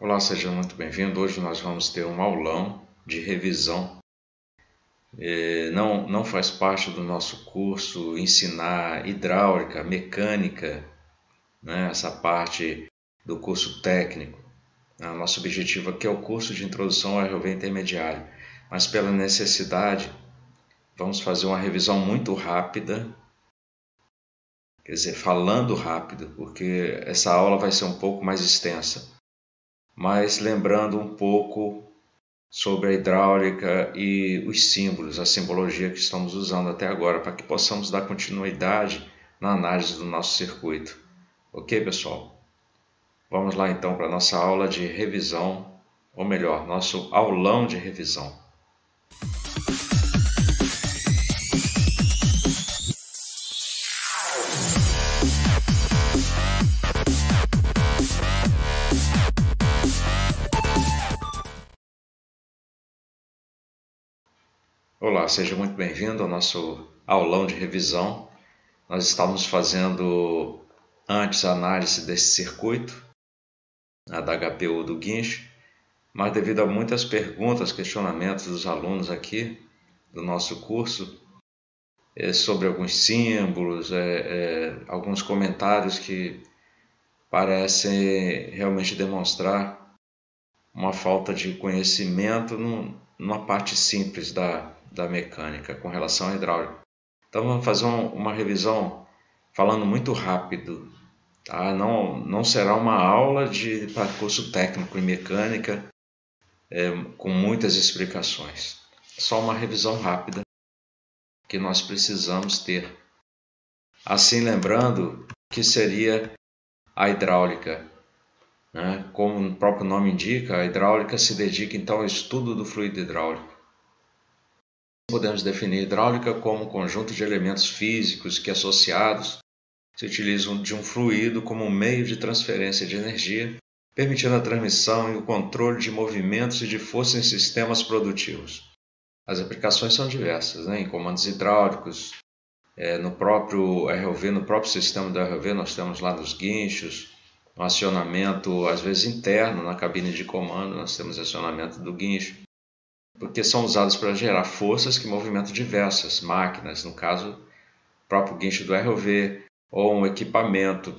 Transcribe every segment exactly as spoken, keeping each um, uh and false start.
Olá, seja muito bem-vindo. Hoje nós vamos ter um aulão de revisão. Não, não faz parte do nosso curso ensinar hidráulica, mecânica, né? Essa parte do curso técnico. O nosso objetivo aqui é o curso de introdução ao R O V intermediário, mas pela necessidade vamos fazer uma revisão muito rápida, quer dizer, falando rápido, porque essa aula vai ser um pouco mais extensa. Mas lembrando um pouco sobre a hidráulica e os símbolos, a simbologia que estamos usando até agora, para que possamos dar continuidade na análise do nosso circuito. Ok, pessoal? Vamos lá então para a nossa aula de revisão, ou melhor, nosso aulão de revisão. Olá, seja muito bem-vindo ao nosso aulão de revisão. Nós estávamos fazendo antes a análise desse circuito, a da H P U do guincho, mas devido a muitas perguntas, questionamentos dos alunos aqui do nosso curso, é, sobre alguns símbolos, é, é, alguns comentários que parecem realmente demonstrar uma falta de conhecimento no, numa parte simples da da mecânica com relação à hidráulica. Então vamos fazer um, uma revisão falando muito rápido, tá? Não, não será uma aula de para curso técnico em mecânica é, com muitas explicações. Só uma revisão rápida que nós precisamos ter. Assim, lembrando que seria a hidráulica, né? Como o próprio nome indica, a hidráulica se dedica então ao estudo do fluido hidráulico. Podemos definir hidráulica como um conjunto de elementos físicos que, associados, se utilizam de um fluido como um meio de transferência de energia, permitindo a transmissão e o controle de movimentos e de força em sistemas produtivos. As aplicações são diversas, né? Em comandos hidráulicos, é, no próprio R O V, no próprio sistema do R O V, nós temos lá nos guinchos, um acionamento às vezes interno na cabine de comando, nós temos acionamento do guincho, porque são usados para gerar forças que movimentam diversas máquinas, no caso, o próprio guincho do R O V, ou um equipamento,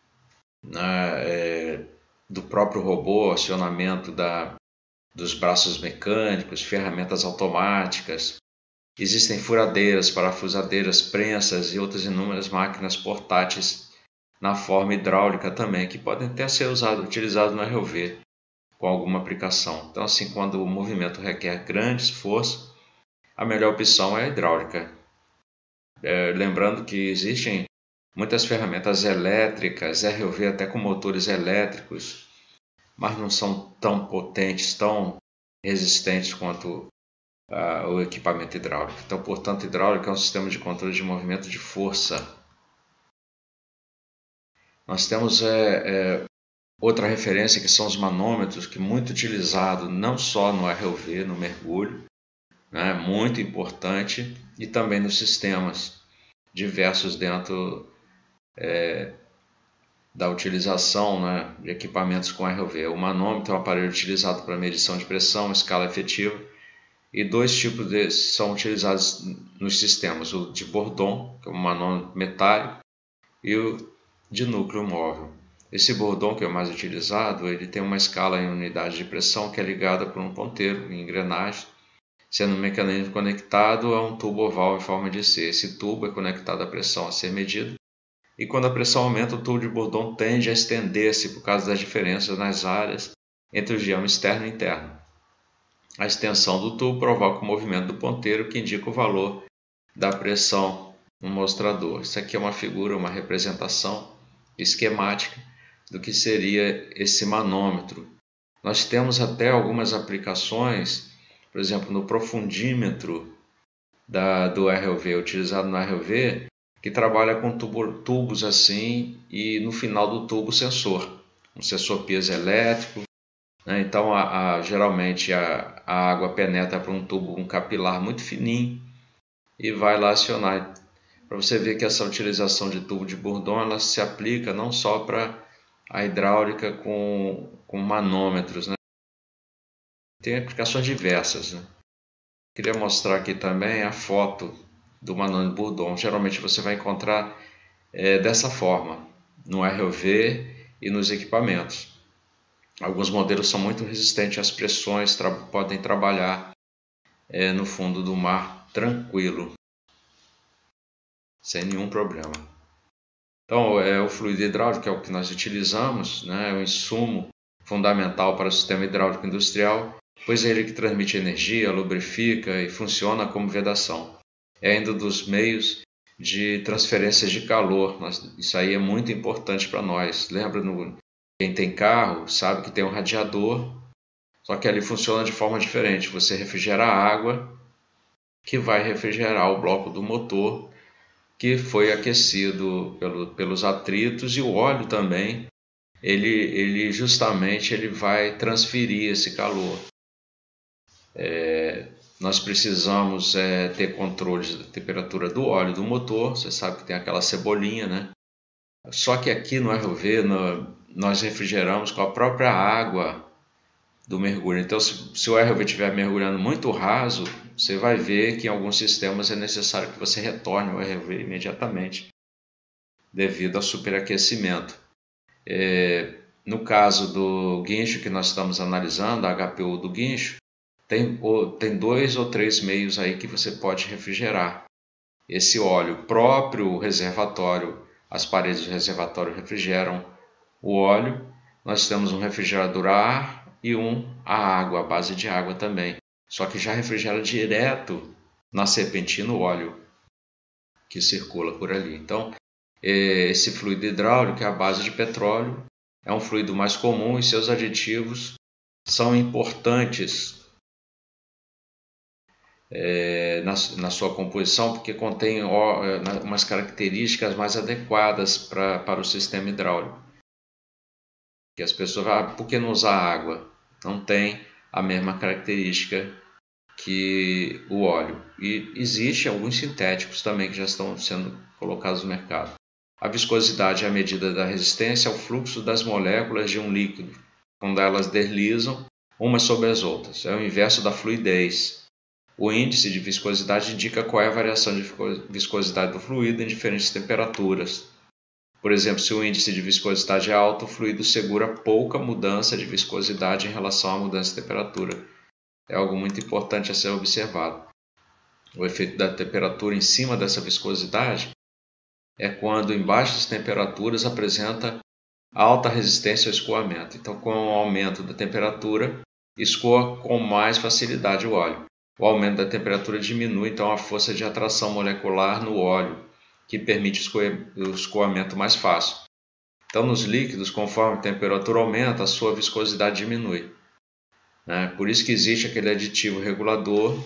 né, é, do próprio robô, acionamento da, dos braços mecânicos, ferramentas automáticas. Existem furadeiras, parafusadeiras, prensas e outras inúmeras máquinas portáteis na forma hidráulica também, que podem até ser usado, utilizado no R O V. Com alguma aplicação. Então, assim, quando o movimento requer grandes forças, a melhor opção é a hidráulica. É, lembrando que existem muitas ferramentas elétricas, R O V até com motores elétricos, mas não são tão potentes, tão resistentes quanto uh, o equipamento hidráulico. Então, portanto, hidráulica é um sistema de controle de movimento de força. Nós temos é, é, outra referência que são os manômetros, que é muito utilizado não só no R O V, no mergulho, né, muito importante, e também nos sistemas diversos dentro é, da utilização, né, de equipamentos com R O V. O manômetro é um aparelho utilizado para medição de pressão, escala efetiva, e dois tipos desses são utilizados nos sistemas, o de Bourdon, que é um manômetro metálico, e o de núcleo móvel. Esse Bourdon, que é o mais utilizado, ele tem uma escala em unidade de pressão que é ligada por um ponteiro em engrenagem, sendo um mecanismo conectado a um tubo oval em forma de C. Esse tubo é conectado à pressão a ser medida, e quando a pressão aumenta, o tubo de Bourdon tende a estender-se por causa das diferenças nas áreas entre o diâmetro externo e interno. A extensão do tubo provoca o movimento do ponteiro, que indica o valor da pressão no mostrador. Isso aqui é uma figura, uma representação esquemática do que seria esse manômetro. Nós temos até algumas aplicações, por exemplo, no profundímetro da, do R O V, utilizado no R O V, que trabalha com tubo, tubos assim, e no final do tubo sensor, um sensor piezoelétrico, né? Então a, a, geralmente a, a água penetra por um tubo, um capilar muito fininho, e vai lá acionar. Para você ver que essa utilização de tubo de Bourdon, ela se aplica não só para a hidráulica com, com manômetros, né? Tem aplicações diversas, né? Queria mostrar aqui também a foto do manômetro Bourdon. Geralmente você vai encontrar é, dessa forma, no R O V e nos equipamentos. Alguns modelos são muito resistentes às pressões, tra podem trabalhar é, no fundo do mar tranquilo, sem nenhum problema. Então, é, o fluido hidráulico é o que nós utilizamos, né, é o insumo fundamental para o sistema hidráulico industrial, pois é ele que transmite energia, lubrifica e funciona como vedação. É ainda dos meios de transferência de calor. Isso aí é muito importante para nós. Lembra, no, quem tem carro sabe que tem um radiador, só que ali funciona de forma diferente. Você refrigera a água, que vai refrigerar o bloco do motor, que foi aquecido pelo, pelos atritos, e o óleo também, ele, ele justamente ele vai transferir esse calor. É, nós precisamos é, ter controle da temperatura do óleo do motor. Você sabe que tem aquela cebolinha, né? Só que aqui no R O V no, nós refrigeramos com a própria água do mergulho. Então, se, se o R O V estiver mergulhando muito raso, você vai ver que em alguns sistemas é necessário que você retorne o R O V imediatamente, devido ao superaquecimento. É, no caso do guincho que nós estamos analisando, a H P U do guincho, tem, tem dois ou três meios aí que você pode refrigerar esse óleo. O próprio reservatório, as paredes do reservatório refrigeram o óleo. Nós temos um refrigerador a ar e um a água, a base de água também. Só que já refrigera direto na serpentina o óleo que circula por ali. Então, esse fluido hidráulico é a base de petróleo, é um fluido mais comum e seus aditivos são importantes é, na, na sua composição, porque contém ó, umas características mais adequadas pra, para o sistema hidráulico. Que as pessoas falam, ah, por que não usar água? Não tem a mesma característica que o óleo. E existem alguns sintéticos também que já estão sendo colocados no mercado. A viscosidade é a medida da resistência ao fluxo das moléculas de um líquido, quando elas deslizam umas sobre as outras. É o inverso da fluidez. O índice de viscosidade indica qual é a variação de viscosidade do fluido em diferentes temperaturas. Por exemplo, se o índice de viscosidade é alto, o fluido segura pouca mudança de viscosidade em relação à mudança de temperatura. É algo muito importante a ser observado. O efeito da temperatura em cima dessa viscosidade é quando em baixas temperaturas apresenta alta resistência ao escoamento. Então, com o aumento da temperatura, escoa com mais facilidade o óleo. O aumento da temperatura diminui então a força de atração molecular no óleo, que permite o escoamento mais fácil. Então, nos líquidos, conforme a temperatura aumenta, a sua viscosidade diminui. Né? Por isso que existe aquele aditivo regulador,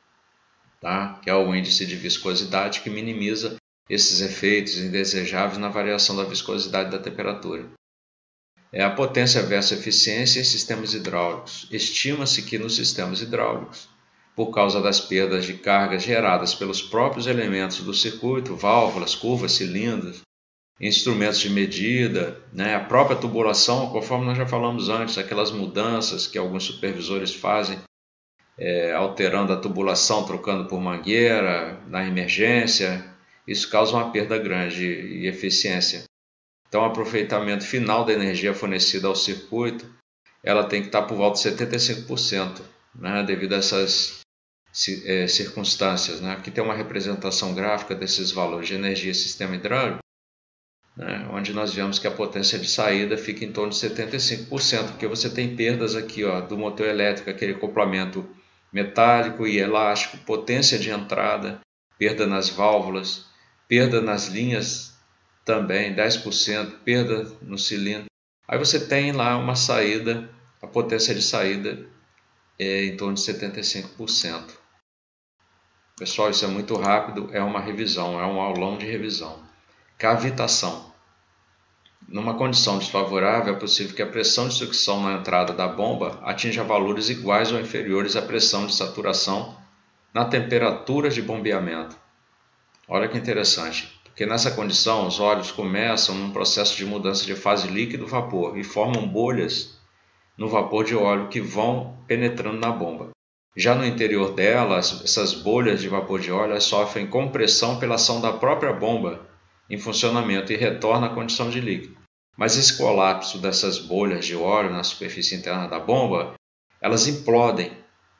tá? Que é o índice de viscosidade, que minimiza esses efeitos indesejáveis na variação da viscosidade da temperatura. É a potência versus eficiência em sistemas hidráulicos. Estima-se que nos sistemas hidráulicos, por causa das perdas de carga geradas pelos próprios elementos do circuito, válvulas, curvas, cilindros, instrumentos de medida, né, a própria tubulação, conforme nós já falamos antes, aquelas mudanças que alguns supervisores fazem, é, alterando a tubulação, trocando por mangueira, na emergência, isso causa uma perda grande de eficiência. Então, o aproveitamento final da energia fornecida ao circuito, ela tem que estar por volta de setenta e cinco por cento, né, devido a essas é, circunstâncias. Né? Aqui tem uma representação gráfica desses valores de energia e sistema hidráulico, né, onde nós vemos que a potência de saída fica em torno de setenta e cinco por cento, porque você tem perdas aqui ó, do motor elétrico, aquele acoplamento metálico e elástico, potência de entrada, perda nas válvulas, perda nas linhas também, dez por cento, perda no cilindro. Aí você tem lá uma saída, a potência de saída é em torno de setenta e cinco por cento. Pessoal, isso é muito rápido, é uma revisão, é um aulão de revisão. Cavitação. Numa condição desfavorável, é possível que a pressão de sucção na entrada da bomba atinja valores iguais ou inferiores à pressão de saturação na temperatura de bombeamento. Olha que interessante, porque nessa condição os óleos começam num processo de mudança de fase líquido-vapor e formam bolhas no vapor de óleo que vão penetrando na bomba. Já no interior delas, essas bolhas de vapor de óleo sofrem compressão pela ação da própria bomba em funcionamento e retornam à condição de líquido. Mas esse colapso dessas bolhas de óleo na superfície interna da bomba, elas implodem.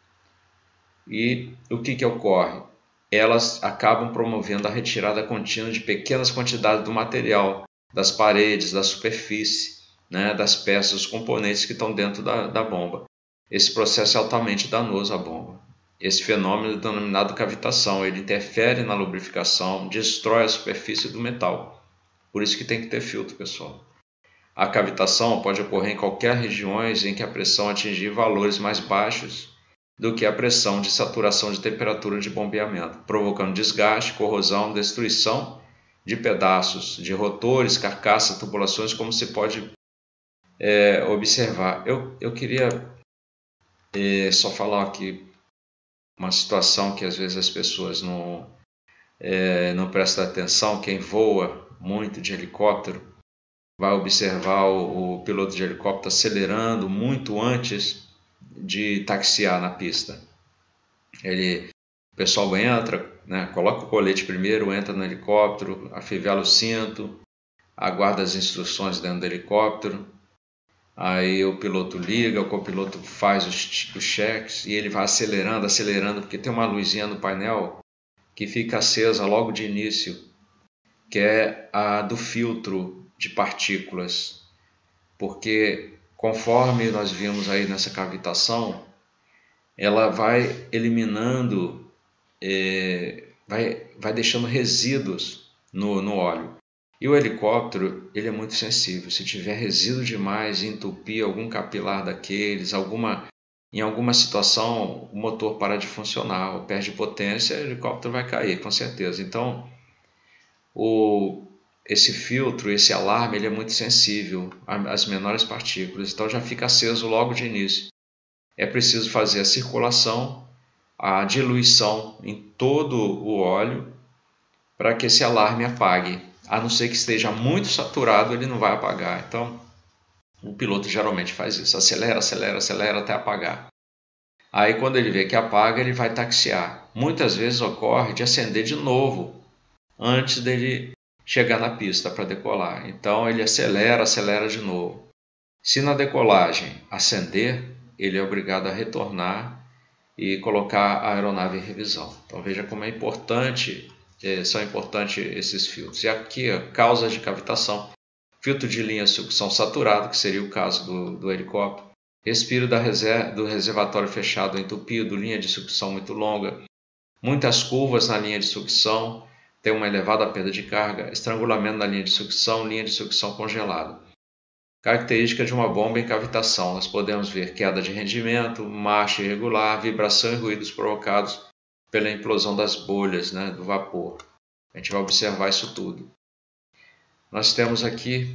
E o que, que ocorre? Elas acabam promovendo a retirada contínua de pequenas quantidades do material, das paredes, da superfície, né, das peças, dos componentes que estão dentro da, da bomba. Esse processo é altamente danoso à bomba. Esse fenômeno é denominado cavitação. Ele interfere na lubrificação, destrói a superfície do metal. Por isso que tem que ter filtro, pessoal. A cavitação pode ocorrer em qualquer regiões em que a pressão atingir valores mais baixos do que a pressão de saturação de temperatura de bombeamento, provocando desgaste, corrosão, destruição de pedaços de rotores, carcaças, tubulações, como se pode é, observar. Eu, eu queria é, só falar aqui uma situação que às vezes as pessoas não, é, não prestam atenção. Quem voa muito de helicóptero vai observar o, o piloto de helicóptero acelerando muito antes de taxiar na pista. Ele, o pessoal entra, né, coloca o colete primeiro, entra no helicóptero, afivela o cinto, aguarda as instruções dentro do helicóptero, aí o piloto liga, o copiloto faz os, os cheques e ele vai acelerando, acelerando, porque tem uma luzinha no painel que fica acesa logo de início, que é a do filtro de partículas, porque conforme nós vimos aí nessa cavitação, ela vai eliminando, é, vai, vai deixando resíduos no, no óleo. E o helicóptero, ele é muito sensível. Se tiver resíduo demais, entupir algum capilar daqueles, alguma, em alguma situação o motor para de funcionar, ou perde potência, o helicóptero vai cair, com certeza. Então, o esse filtro, esse alarme, ele é muito sensível às menores partículas, então já fica aceso logo de início. É preciso fazer a circulação, a diluição em todo o óleo para que esse alarme apague. A não ser que esteja muito saturado, ele não vai apagar. Então, o piloto geralmente faz isso, acelera, acelera, acelera até apagar. Aí quando ele vê que apaga, ele vai taxiar. Muitas vezes ocorre de acender de novo antes dele chegar na pista para decolar. Então ele acelera, acelera de novo. Se na decolagem acender, ele é obrigado a retornar e colocar a aeronave em revisão. Então veja como é importante, é, são importantes esses filtros. E aqui, ó, causas de cavitação: filtro de linha de sucção saturado, que seria o caso do, do helicóptero, respiro da reser do reservatório fechado entupido, linha de sucção muito longa, muitas curvas na linha de sucção, tem uma elevada perda de carga, estrangulamento na linha de sucção, linha de sucção congelada. Característica de uma bomba em cavitação: nós podemos ver queda de rendimento, marcha irregular, vibração e ruídos provocados pela implosão das bolhas, né, do vapor. A gente vai observar isso tudo. Nós temos aqui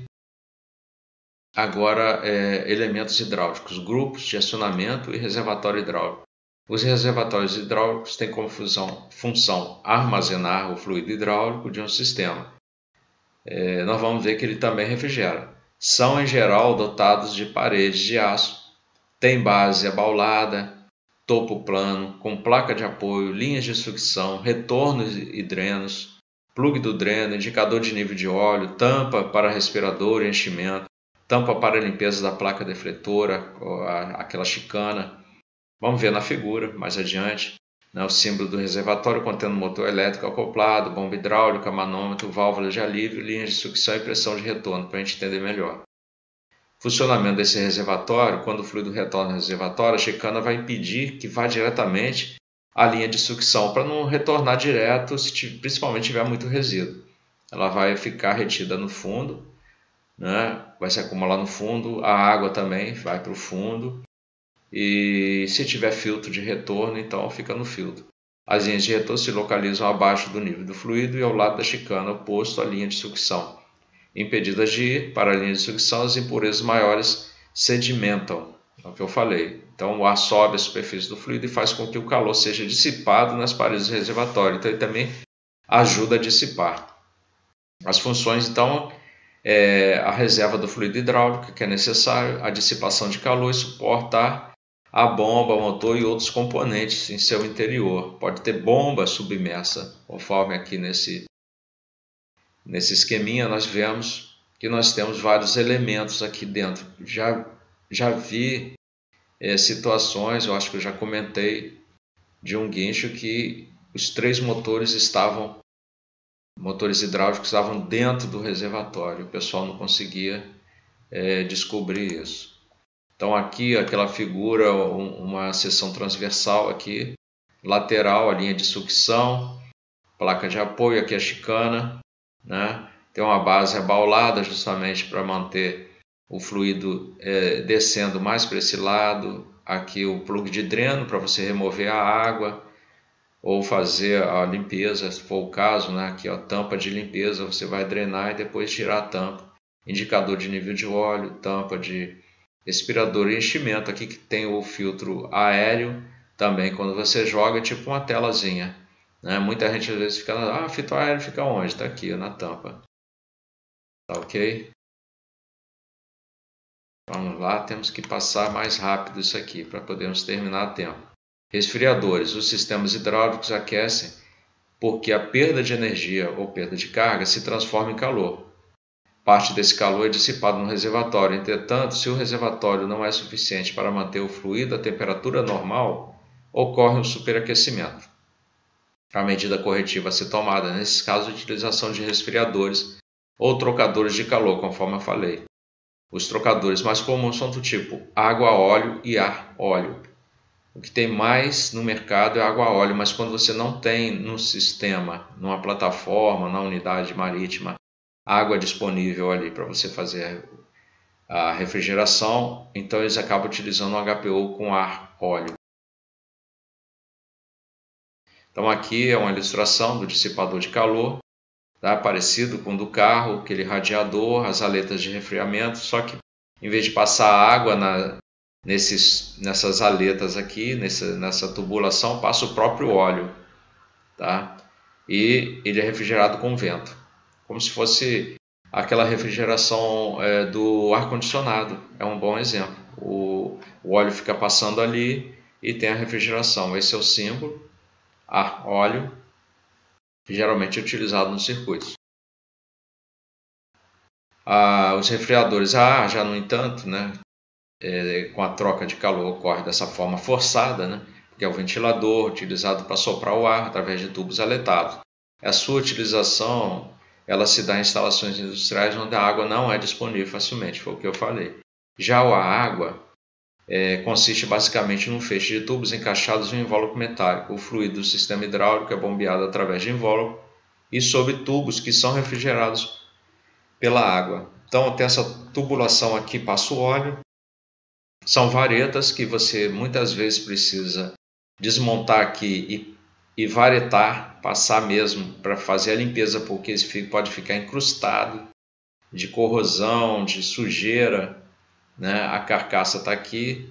agora é, elementos hidráulicos, grupos de acionamento e reservatório hidráulico. Os reservatórios hidráulicos têm como função, função armazenar o fluido hidráulico de um sistema. É, nós vamos ver que ele também refrigera. São, em geral, dotados de paredes de aço, tem base abaulada, topo plano, com placa de apoio, linhas de sucção, retornos e drenos, plug do dreno, indicador de nível de óleo, tampa para respirador e enchimento, tampa para limpeza da placa defletora, aquela chicana. Vamos ver na figura, mais adiante, né, o símbolo do reservatório contendo motor elétrico acoplado, bomba hidráulica, manômetro, válvula de alívio, linhas de sucção e pressão de retorno, para a gente entender melhor. Funcionamento desse reservatório: quando o fluido retorna ao reservatório, a chicana vai impedir que vá diretamente à linha de sucção, para não retornar direto, se principalmente tiver muito resíduo. Ela vai ficar retida no fundo, né, vai se acumular no fundo, a água também vai para o fundo. E se tiver filtro de retorno, então fica no filtro. As linhas de retorno se localizam abaixo do nível do fluido e ao lado da chicana, oposto à linha de sucção. Impedidas de ir para a linha de sucção, as impurezas maiores sedimentam, é o que eu falei. Então o ar sobe a superfície do fluido e faz com que o calor seja dissipado nas paredes do reservatório. Então ele também ajuda a dissipar. As funções, então, é a reserva do fluido hidráulico, que é necessário, a dissipação de calor e suportar a bomba, motor e outros componentes em seu interior. Pode ter bomba submersa, conforme aqui nesse, nesse esqueminha nós vemos que nós temos vários elementos aqui dentro. Já, já vi é, situações, eu acho que eu já comentei, de um guincho que os três motores estavam, motores hidráulicos estavam dentro do reservatório. O pessoal não conseguia é, descobrir isso. Então aqui aquela figura, uma seção transversal aqui, lateral, a linha de sucção, placa de apoio, aqui a chicana, né? Tem uma base abaulada justamente para manter o fluido é, descendo mais para esse lado. Aqui o plug de dreno para você remover a água ou fazer a limpeza, se for o caso, né? Aqui a tampa de limpeza, você vai drenar e depois tirar a tampa. Indicador de nível de óleo, tampa de respirador e enchimento, aqui que tem o filtro aéreo também, quando você joga, é tipo uma telazinha, né? Muita gente às vezes fica, ah, filtro aéreo fica onde? Está aqui, na tampa. Tá ok? Vamos lá, temos que passar mais rápido isso aqui para podermos terminar a tempo. Resfriadores. Os sistemas hidráulicos aquecem porque a perda de energia ou perda de carga se transforma em calor. Parte desse calor é dissipado no reservatório. Entretanto, se o reservatório não é suficiente para manter o fluido à temperatura normal, ocorre um superaquecimento. A medida corretiva a ser tomada, nesse caso, a utilização de resfriadores ou trocadores de calor, conforme eu falei. Os trocadores mais comuns são do tipo água-óleo e ar-óleo. O que tem mais no mercado é água-óleo, mas quando você não tem no sistema, numa plataforma, na unidade marítima, água disponível ali para você fazer a refrigeração, então eles acabam utilizando o H P O com ar óleo. Então aqui é uma ilustração do dissipador de calor, tá? Parecido com o do carro, aquele radiador, as aletas de resfriamento, só que em vez de passar água na, nesses, nessas aletas aqui, nessa, nessa tubulação, passa o próprio óleo, tá? E ele é refrigerado com vento, como se fosse aquela refrigeração é, do ar-condicionado. É um bom exemplo. O, o óleo fica passando ali e tem a refrigeração. Esse é o símbolo, ar, óleo, que geralmente é utilizado nos circuitos. Ah, os resfriadores a ar, já no entanto, né, é, com a troca de calor ocorre dessa forma forçada, né, porque é o ventilador utilizado para soprar o ar através de tubos aletados. A sua utilização ela se dá em instalações industriais onde a água não é disponível facilmente, foi o que eu falei. Já a água é, consiste basicamente num feixe de tubos encaixados em um invólucro metálico. O fluido do sistema hidráulico é bombeado através de invólucro e sob tubos que são refrigerados pela água. Então tem essa tubulação aqui, passa o óleo. São varetas que você muitas vezes precisa desmontar aqui e e varetar, passar mesmo para fazer a limpeza, porque pode ficar incrustado de corrosão, de sujeira, né? A carcaça está aqui,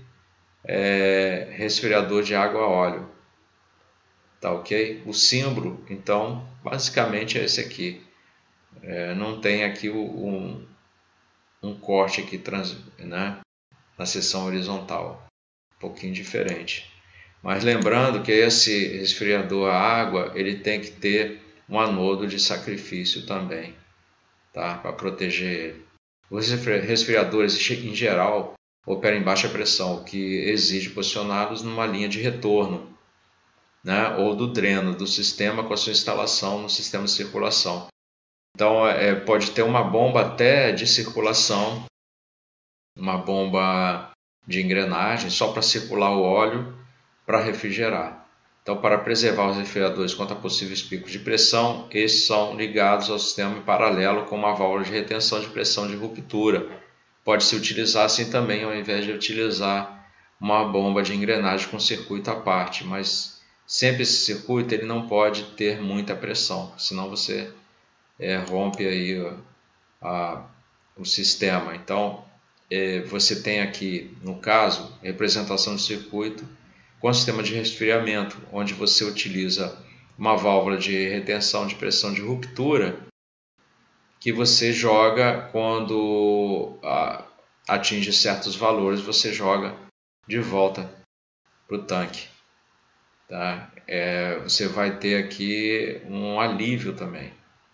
é, resfriador de água a óleo, tá ok? O símbolo, então, basicamente é esse aqui, é, não tem aqui um, um corte aqui, trans, né? Na seção horizontal, um pouquinho diferente. Mas lembrando que esse resfriador a água, ele tem que ter um anodo de sacrifício também, tá? Para proteger ele. Os resfriadores, em geral, operam em baixa pressão, o que exige posicioná-los numa linha de retorno, né? Ou do dreno do sistema com a sua instalação no sistema de circulação. Então, é, pode ter uma bomba até de circulação, uma bomba de engrenagem, só para circular o óleo, para refrigerar. Então, para preservar os resfriadores contra possíveis picos de pressão, esses são ligados ao sistema em paralelo com uma válvula de retenção de pressão de ruptura. Pode-se utilizar assim também, ao invés de utilizar uma bomba de engrenagem com circuito à parte, mas sempre esse circuito ele não pode ter muita pressão, senão você é, rompe aí a, a, o sistema. Então, é, você tem aqui, no caso, representação de circuito com sistema de resfriamento, onde você utiliza uma válvula de retenção de pressão de ruptura que você joga quando a, atinge certos valores, você joga de volta para o tanque. Tá? É, você vai ter aqui um alívio também.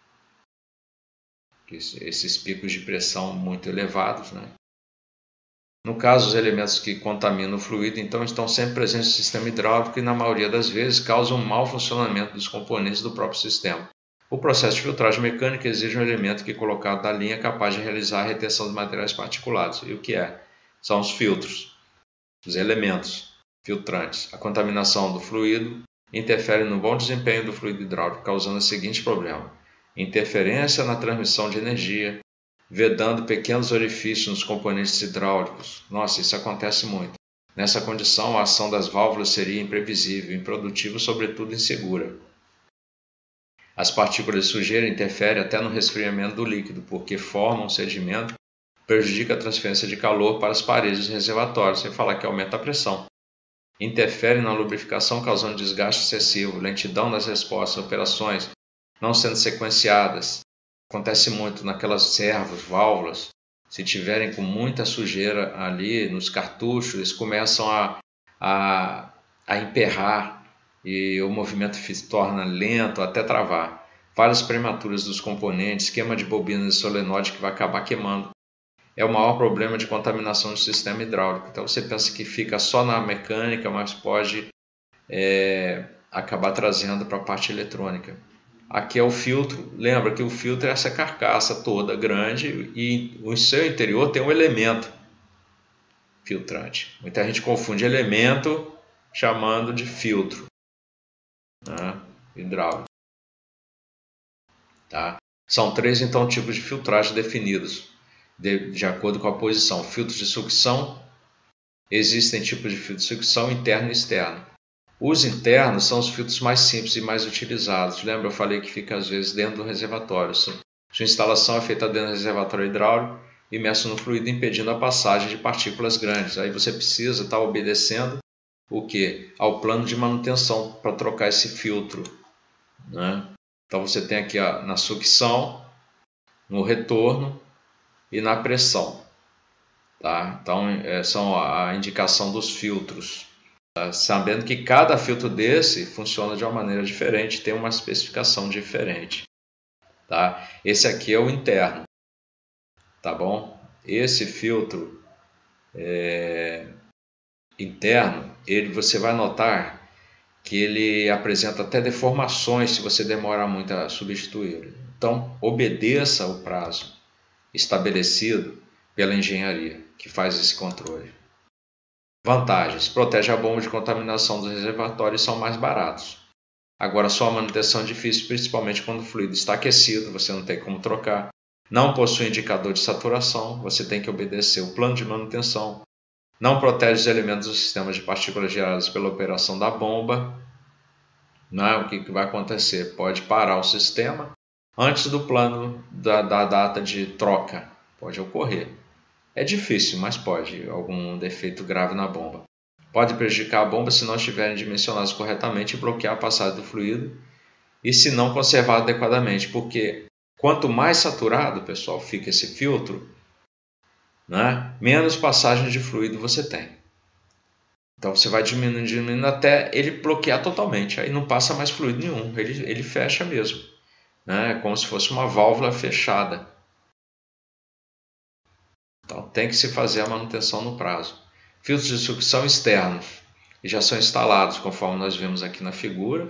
Esses picos de pressão muito elevados, né? No caso, os elementos que contaminam o fluido, então, estão sempre presentes no sistema hidráulico e, na maioria das vezes, causam um mau funcionamento dos componentes do próprio sistema. O processo de filtragem mecânica exige um elemento que, colocado na linha, é capaz de realizar a retenção de materiais particulados. E o que é? São os filtros, os elementos filtrantes. A contaminação do fluido interfere no bom desempenho do fluido hidráulico, causando o seguinte problema: interferência na transmissão de energia, vedando pequenos orifícios nos componentes hidráulicos. Nossa, isso acontece muito. Nessa condição, a ação das válvulas seria imprevisível, improdutiva e, sobretudo, insegura. As partículas de sujeira interferem até no resfriamento do líquido, porque formam um sedimento, prejudica a transferência de calor para as paredes dos reservatórios, sem falar que aumenta a pressão. Interfere na lubrificação, causando desgaste excessivo, lentidão nas respostas a operações, não sendo sequenciadas. Acontece muito naquelas servos, válvulas, se tiverem com muita sujeira ali nos cartuchos, eles começam a, a, a emperrar e o movimento se torna lento até travar. Falhas prematuras dos componentes, queima de bobinas de solenoide que vai acabar queimando. É o maior problema de contaminação do sistema hidráulico. Então você pensa que fica só na mecânica, mas pode é, acabar trazendo para a parte eletrônica. Aqui é o filtro. Lembra que o filtro é essa carcaça toda grande e o seu interior tem um elemento filtrante. Muita gente confunde elemento chamando de filtro, né? Hidráulico. Tá? São três então tipos de filtragem definidos de, de acordo com a posição. Filtros de sucção. Existem tipos de filtro de sucção interno e externo. Os internos são os filtros mais simples e mais utilizados. Lembra, eu falei que fica às vezes dentro do reservatório. Sua instalação é feita dentro do reservatório hidráulico, imerso no fluido, impedindo a passagem de partículas grandes. Aí você precisa estar obedecendo o quê? Ao plano de manutenção para trocar esse filtro, né? Então você tem aqui ó, na sucção, no retorno e na pressão. Tá? Então é, são a indicação dos filtros. Tá? Sabendo que cada filtro desse funciona de uma maneira diferente, tem uma especificação diferente. Tá? Esse aqui é o interno. Tá bom? Esse filtro é, interno, ele, você vai notar que ele apresenta até deformações se você demorar muito a substituí-lo. Então, obedeça o prazo estabelecido pela engenharia que faz esse controle. Vantagens: protege a bomba de contaminação dos reservatórios e são mais baratos. Agora, sua manutenção é difícil, principalmente quando o fluido está aquecido, você não tem como trocar. Não possui indicador de saturação, você tem que obedecer o plano de manutenção. Não protege os elementos do sistema de partículas geradas pela operação da bomba. Não, o que vai acontecer? Pode parar o sistema antes do plano da, da data de troca. Pode ocorrer. É difícil, mas pode. Algum defeito grave na bomba. Pode prejudicar a bomba se não estiverem dimensionados corretamente e bloquear a passagem do fluido e se não conservado adequadamente. Porque quanto mais saturado, pessoal, fica esse filtro, né, menos passagem de fluido você tem. Então você vai diminuindo, diminuindo até ele bloquear totalmente. Aí não passa mais fluido nenhum. Ele, ele fecha mesmo. Né, como se fosse uma válvula fechada. Então tem que se fazer a manutenção no prazo. Filtros de sucção externos já são instalados, conforme nós vimos aqui na figura.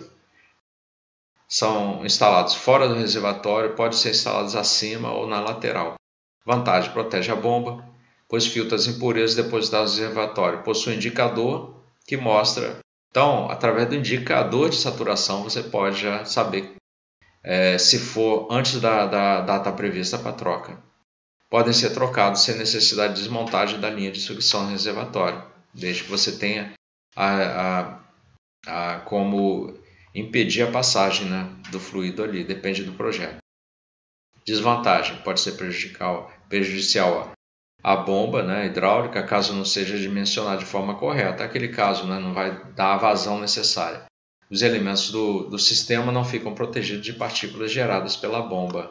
São instalados fora do reservatório, podem ser instalados acima ou na lateral. Vantagem: protege a bomba, pois filtra as impurezas depositadas no reservatório. Possui um indicador que mostra. Então, através do indicador de saturação, você pode já saber é, se for antes da, da data prevista para troca. Podem ser trocados sem necessidade de desmontagem da linha de sucção no reservatório, desde que você tenha a, a, a, como impedir a passagem, né, do fluido ali, depende do projeto. Desvantagem: pode ser prejudicial, prejudicial à bomba, né, hidráulica, caso não seja dimensionada de forma correta. Aquele caso, né, não vai dar a vazão necessária. Os elementos do, do sistema não ficam protegidos de partículas geradas pela bomba.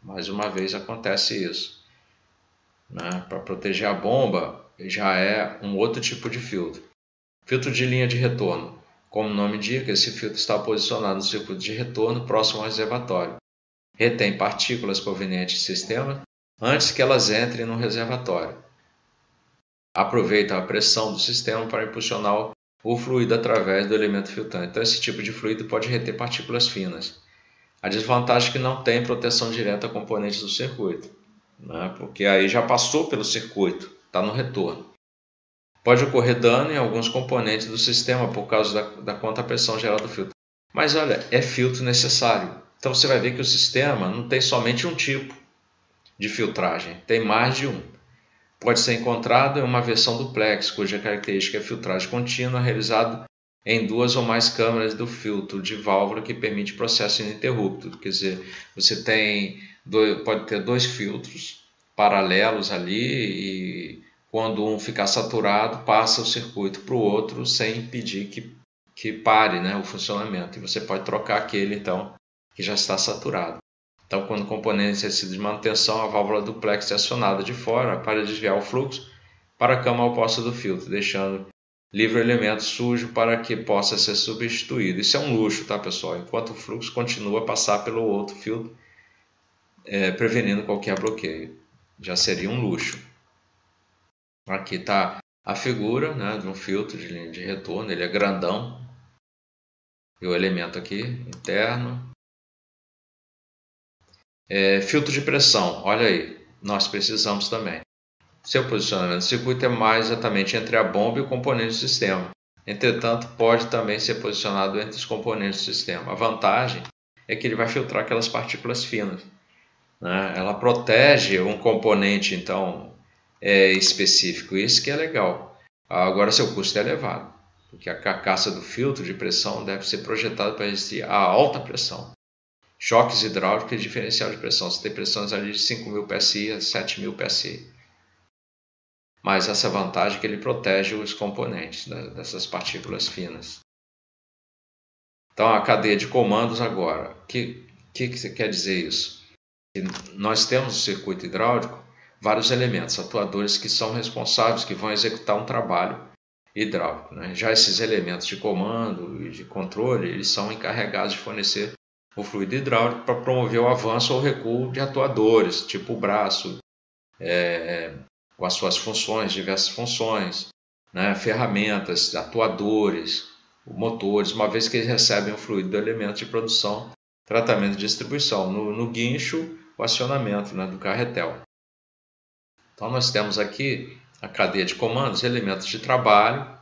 Mais uma vez acontece isso, né? Para proteger a bomba já é um outro tipo de filtro. Filtro de linha de retorno. Como o nome indica, esse filtro está posicionado no circuito de retorno próximo ao reservatório. Retém partículas provenientes do sistema antes que elas entrem no reservatório. Aproveita a pressão do sistema para impulsionar o fluido através do elemento filtrante. Então, esse tipo de fluido pode reter partículas finas. A desvantagem é que não tem proteção direta a componentes do circuito, né? Porque aí já passou pelo circuito, está no retorno. Pode ocorrer dano em alguns componentes do sistema por causa da, da contra-pressão gerada do filtro. Mas olha, é filtro necessário. Então você vai ver que o sistema não tem somente um tipo de filtragem, tem mais de um. Pode ser encontrado em uma versão duplex, cuja característica é filtragem contínua, realizada em duas ou mais câmaras do filtro de válvula que permite processo ininterrupto. Quer dizer, você tem, pode ter dois filtros paralelos ali e quando um ficar saturado, passa o circuito para o outro sem impedir que, que pare, né, o funcionamento. E você pode trocar aquele, então, que já está saturado. Então, quando o componente necessita de manutenção, a válvula duplex é acionada de fora para desviar o fluxo para a cama oposta do filtro, deixando livre o elemento sujo para que possa ser substituído. Isso é um luxo, tá, pessoal? Enquanto o fluxo continua a passar pelo outro filtro, é, prevenindo qualquer bloqueio. Já seria um luxo. Aqui está a figura, né, de um filtro de linha de retorno, ele é grandão. E o elemento aqui, interno. É, filtro de pressão, olha aí, nós precisamos também. Seu posicionamento do circuito é mais exatamente entre a bomba e o componente do sistema. Entretanto, pode também ser posicionado entre os componentes do sistema. A vantagem é que ele vai filtrar aquelas partículas finas, né? Ela protege um componente, então, é específico, isso que é legal. Agora seu custo é elevado, porque a carcaça do filtro de pressão deve ser projetada para resistir a alta pressão. Choques hidráulicos e diferencial de pressão. Você tem pressões ali de cinco mil P S I a sete mil P S I. Mas essa vantagem é que ele protege os componentes, né, dessas partículas finas. Então a cadeia de comandos agora. O que, que, que quer dizer isso? Que nós temos no circuito hidráulico vários elementos, atuadores que são responsáveis, que vão executar um trabalho hidráulico, né? Já esses elementos de comando e de controle, eles são encarregados de fornecer o fluido hidráulico para promover o avanço ou recuo de atuadores, tipo o braço, é, com as suas funções, diversas funções, né? Ferramentas, atuadores, motores, uma vez que eles recebem o fluido do elemento de produção, tratamento e distribuição. No, no guincho, o acionamento, né, do carretel. Então nós temos aqui a cadeia de comandos, elementos de trabalho,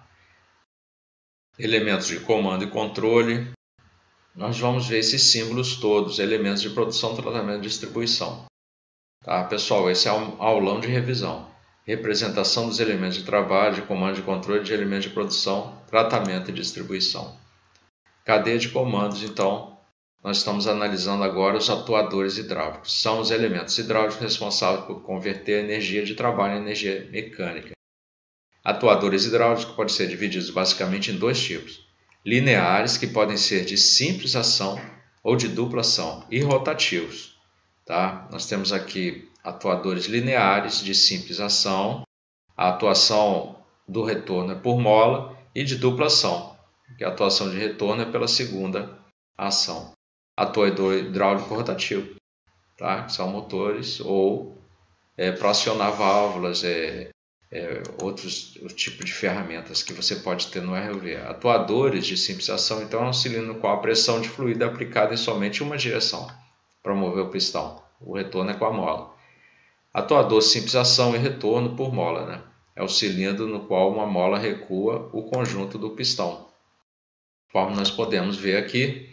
elementos de comando e controle. Nós vamos ver esses símbolos todos, elementos de produção, tratamento e distribuição. Tá, pessoal, esse é um aulão de revisão. Representação dos elementos de trabalho, de comando e controle, de elementos de produção, tratamento e distribuição. Cadeia de comandos, então, nós estamos analisando agora os atuadores hidráulicos. São os elementos hidráulicos responsáveis por converter a energia de trabalho em energia mecânica. Atuadores hidráulicos podem ser divididos basicamente em dois tipos. Lineares, que podem ser de simples ação ou de dupla ação, e rotativos. Tá? Nós temos aqui atuadores lineares de simples ação, a atuação do retorno é por mola, e de dupla ação, que a atuação de retorno é pela segunda ação. Atuador hidráulico rotativo, tá? Que são motores ou é, para acionar válvulas, é, é, outros tipos de ferramentas que você pode ter no R O V. Atuadores de simples ação, então, é um cilindro no qual a pressão de fluido é aplicada em somente uma direção para mover o pistão. O retorno é com a mola. Atuador simples ação e retorno por mola, né? É o cilindro no qual uma mola recua o conjunto do pistão. Conforme nós podemos ver aqui,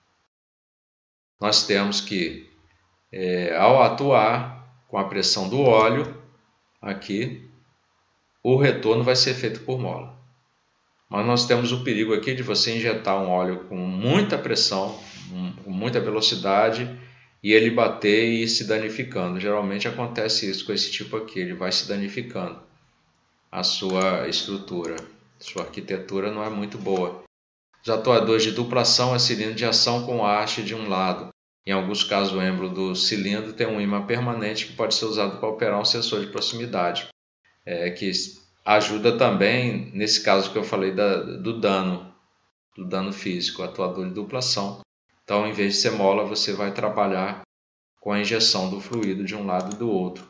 nós temos que, é, ao atuar com a pressão do óleo, aqui, o retorno vai ser feito por mola. Mas nós temos o perigo aqui de você injetar um óleo com muita pressão, com muita velocidade, e ele bater e ir se danificando. Geralmente acontece isso com esse tipo aqui, ele vai se danificando. A sua estrutura, sua arquitetura não é muito boa. Os atuadores de dupla ação é cilindro de ação com haste de um lado Em alguns casos, o êmbolo do cilindro tem um ímã permanente que pode ser usado para operar um sensor de proximidade, é, que ajuda também, nesse caso que eu falei da, do dano, do dano físico, atuador de dupla ação. Então, em vez de ser mola, você vai trabalhar com a injeção do fluido de um lado e do outro.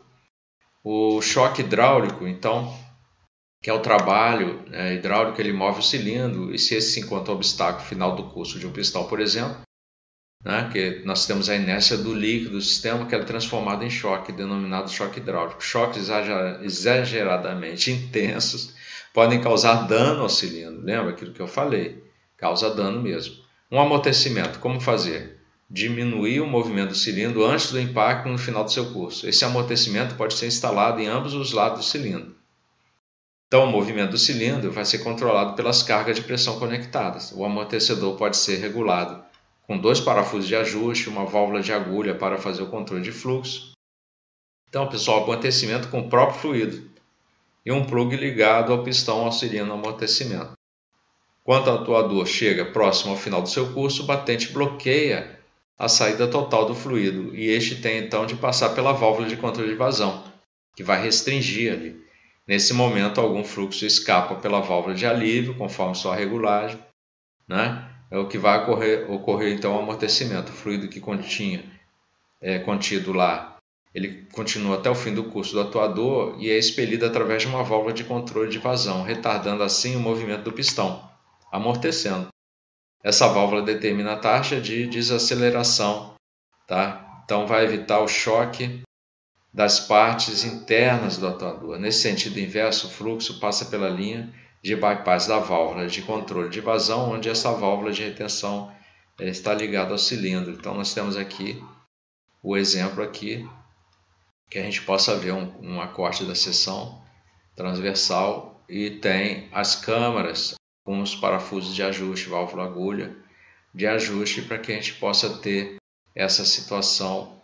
O choque hidráulico, então, que é o trabalho é, hidráulico, ele move o cilindro, e se esse se encontra obstáculo final do curso de um pistão, por exemplo, né, que nós temos a inércia do líquido do sistema, que é transformado em choque, denominado choque hidráulico. Choques exageradamente intensos podem causar dano ao cilindro. Lembra aquilo que eu falei? Causa dano mesmo. Um amortecimento, como fazer? Diminuir o movimento do cilindro antes do impacto no final do seu curso. Esse amortecimento pode ser instalado em ambos os lados do cilindro. Então, o movimento do cilindro vai ser controlado pelas cargas de pressão conectadas. O amortecedor pode ser regulado com dois parafusos de ajuste, uma válvula de agulha para fazer o controle de fluxo. Então, pessoal, amortecimento com o próprio fluido e um plug ligado ao pistão auxiliando o amortecimento. Quando o atuador chega próximo ao final do seu curso, o batente bloqueia a saída total do fluido e este tem então de passar pela válvula de controle de vazão, que vai restringir ali. Nesse momento, algum fluxo escapa pela válvula de alívio, conforme sua regulagem, né? É o que vai ocorrer, ocorrer então o amortecimento. O fluido que continha, é, contido lá, ele continua até o fim do curso do atuador e é expelido através de uma válvula de controle de vazão, retardando assim o movimento do pistão, amortecendo. Essa válvula determina a taxa de desaceleração, tá? Então vai evitar o choque das partes internas do atuador. Nesse sentido inverso, o fluxo passa pela linha de bypass da válvula de controle de vazão, onde essa válvula de retenção está ligada ao cilindro. Então nós temos aqui o exemplo aqui, que a gente possa ver um, um acorte da seção transversal e tem as câmaras com os parafusos de ajuste, válvula agulha de ajuste, para que a gente possa ter essa situação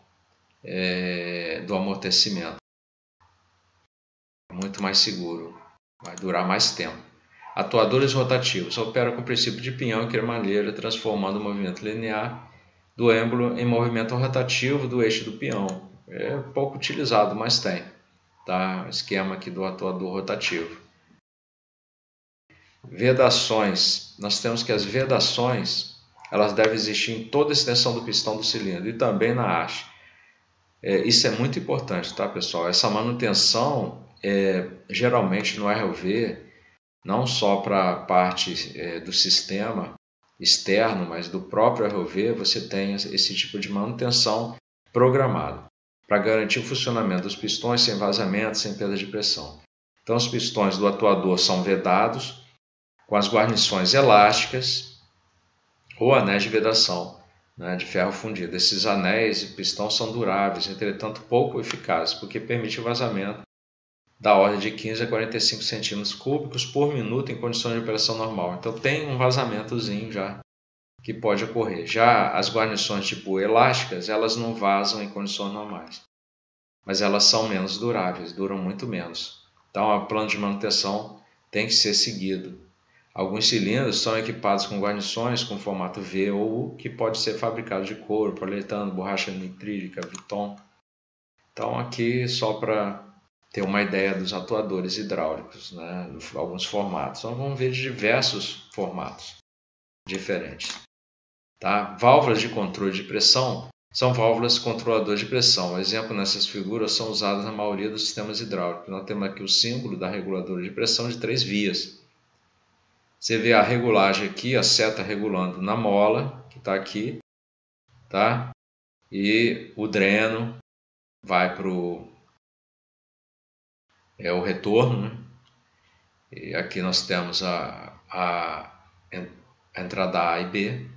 é, do amortecimento. Muito mais seguro, vai durar mais tempo. Atuadores rotativos operam com o princípio de pinhão e cremalheira, transformando o movimento linear do êmbolo em movimento rotativo do eixo do pinhão. É pouco utilizado, mas tem. Tá? O esquema aqui do atuador rotativo. Vedações. Nós temos que as vedações elas devem existir em toda a extensão do pistão do cilindro e também na haste. É, isso é muito importante, tá, pessoal? Essa manutenção, é, geralmente no R O V, não só para a parte é, do sistema externo, mas do próprio R O V, você tem esse tipo de manutenção programada para garantir o funcionamento dos pistões sem vazamento, sem perda de pressão. Então, os pistões do atuador são vedados com as guarnições elásticas ou anéis de vedação, né, de ferro fundido. Esses anéis e pistão são duráveis, entretanto pouco eficazes, porque permite o vazamento da ordem de quinze a quarenta e cinco centímetros cúbicos por minuto em condições de operação normal. Então tem um vazamentozinho já que pode ocorrer. Já as guarnições tipo elásticas, elas não vazam em condições normais, mas elas são menos duráveis, duram muito menos. Então o plano de manutenção tem que ser seguido. Alguns cilindros são equipados com guarnições com formato V ou U, que pode ser fabricado de couro, poliuretano, borracha nitrílica, Viton. Então aqui só para ter uma ideia dos atuadores hidráulicos, né? Alguns formatos. Então vamos ver de diversos formatos diferentes. Tá? Válvulas de controle de pressão são válvulas controladoras de pressão. O exemplo nessas figuras são usadas na maioria dos sistemas hidráulicos. Nós temos aqui o símbolo da reguladora de pressão de três vias. Você vê a regulagem aqui, a seta regulando na mola, que está aqui, tá? E o dreno vai para o é o retorno, né? E aqui nós temos a, a, a entrada A e B.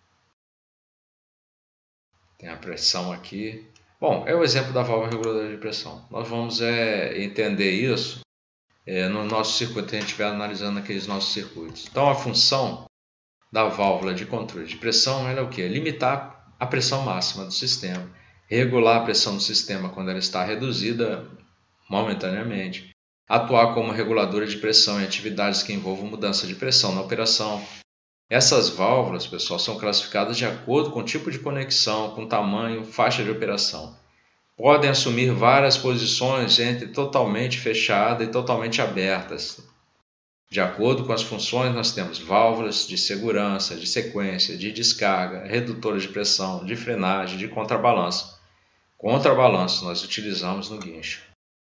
Tem a pressão aqui. Bom, é o exemplo da válvula reguladora de pressão. Nós vamos é, entender isso é, no nosso circuito, a gente vai analisando aqueles nossos circuitos. Então, a função da válvula de controle de pressão ela é o quê? Limitar a pressão máxima do sistema, regular a pressão do sistema quando ela está reduzida momentaneamente, atuar como reguladora de pressão em atividades que envolvam mudança de pressão na operação, Essas válvulas, pessoal, são classificadas de acordo com o tipo de conexão, com tamanho, faixa de operação. Podem assumir várias posições entre totalmente fechada e totalmente abertas. De acordo com as funções, nós temos válvulas de segurança, de sequência, de descarga, redutora de pressão, de frenagem, de contrabalanço. Contrabalanço nós utilizamos no guincho.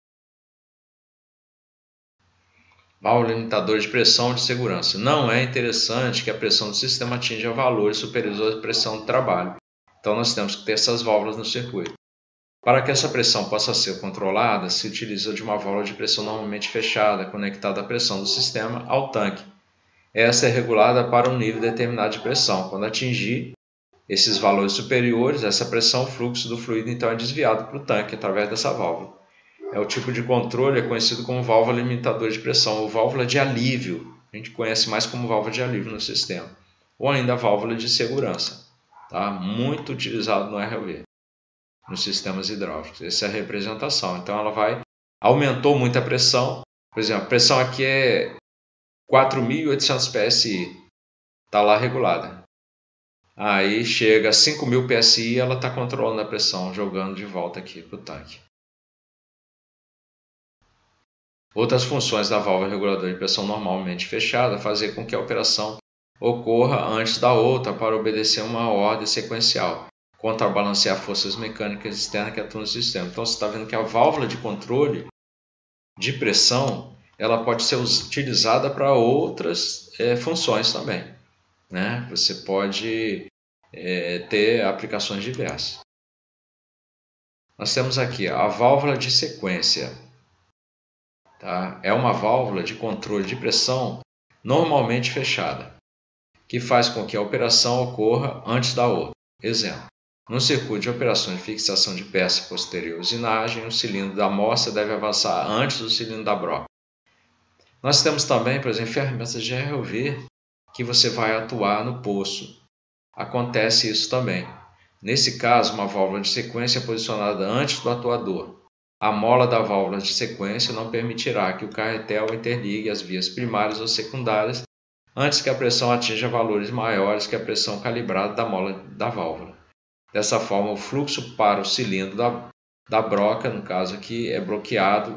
Válvula limitadora de pressão de segurança. Não é interessante que a pressão do sistema atinja valores superiores à pressão do trabalho. Então nós temos que ter essas válvulas no circuito. Para que essa pressão possa ser controlada, se utiliza de uma válvula de pressão normalmente fechada, conectada à pressão do sistema ao tanque. Essa é regulada para um nível determinado de pressão. Quando atingir esses valores superiores, essa pressão, o fluxo do fluido então é desviado para o tanque através dessa válvula. É o tipo de controle é conhecido como válvula limitadora de pressão ou válvula de alívio. A gente conhece mais como válvula de alívio no sistema. Ou ainda válvula de segurança. Tá? Muito utilizado no R O V, nos sistemas hidráulicos. Essa é a representação. Então ela vai... Aumentou muito a pressão. Por exemplo, a pressão aqui é quatro mil e oitocentos P S I. Está lá regulada. Aí chega a cinco mil P S I e ela está controlando a pressão, jogando de volta aqui para o tanque. Outras funções da válvula reguladora de pressão normalmente fechada fazer com que a operação ocorra antes da outra para obedecer uma ordem sequencial, contrabalancear forças mecânicas externas que atuam no sistema. Então você está vendo que a válvula de controle de pressão ela pode ser utilizada para outras é, funções também, né? Você pode é, ter aplicações diversas. Nós temos aqui a válvula de sequência. Tá? É uma válvula de controle de pressão normalmente fechada, que faz com que a operação ocorra antes da outra. Exemplo, no circuito de operações de fixação de peça posterior à usinagem, o cilindro da amostra deve avançar antes do cilindro da broca. Nós temos também, por exemplo, ferramentas de R O V que você vai atuar no poço. Acontece isso também. Nesse caso, uma válvula de sequência é posicionada antes do atuador. A mola da válvula de sequência não permitirá que o carretel interligue as vias primárias ou secundárias antes que a pressão atinja valores maiores que a pressão calibrada da mola da válvula. Dessa forma, o fluxo para o cilindro da, da broca, no caso aqui, é bloqueado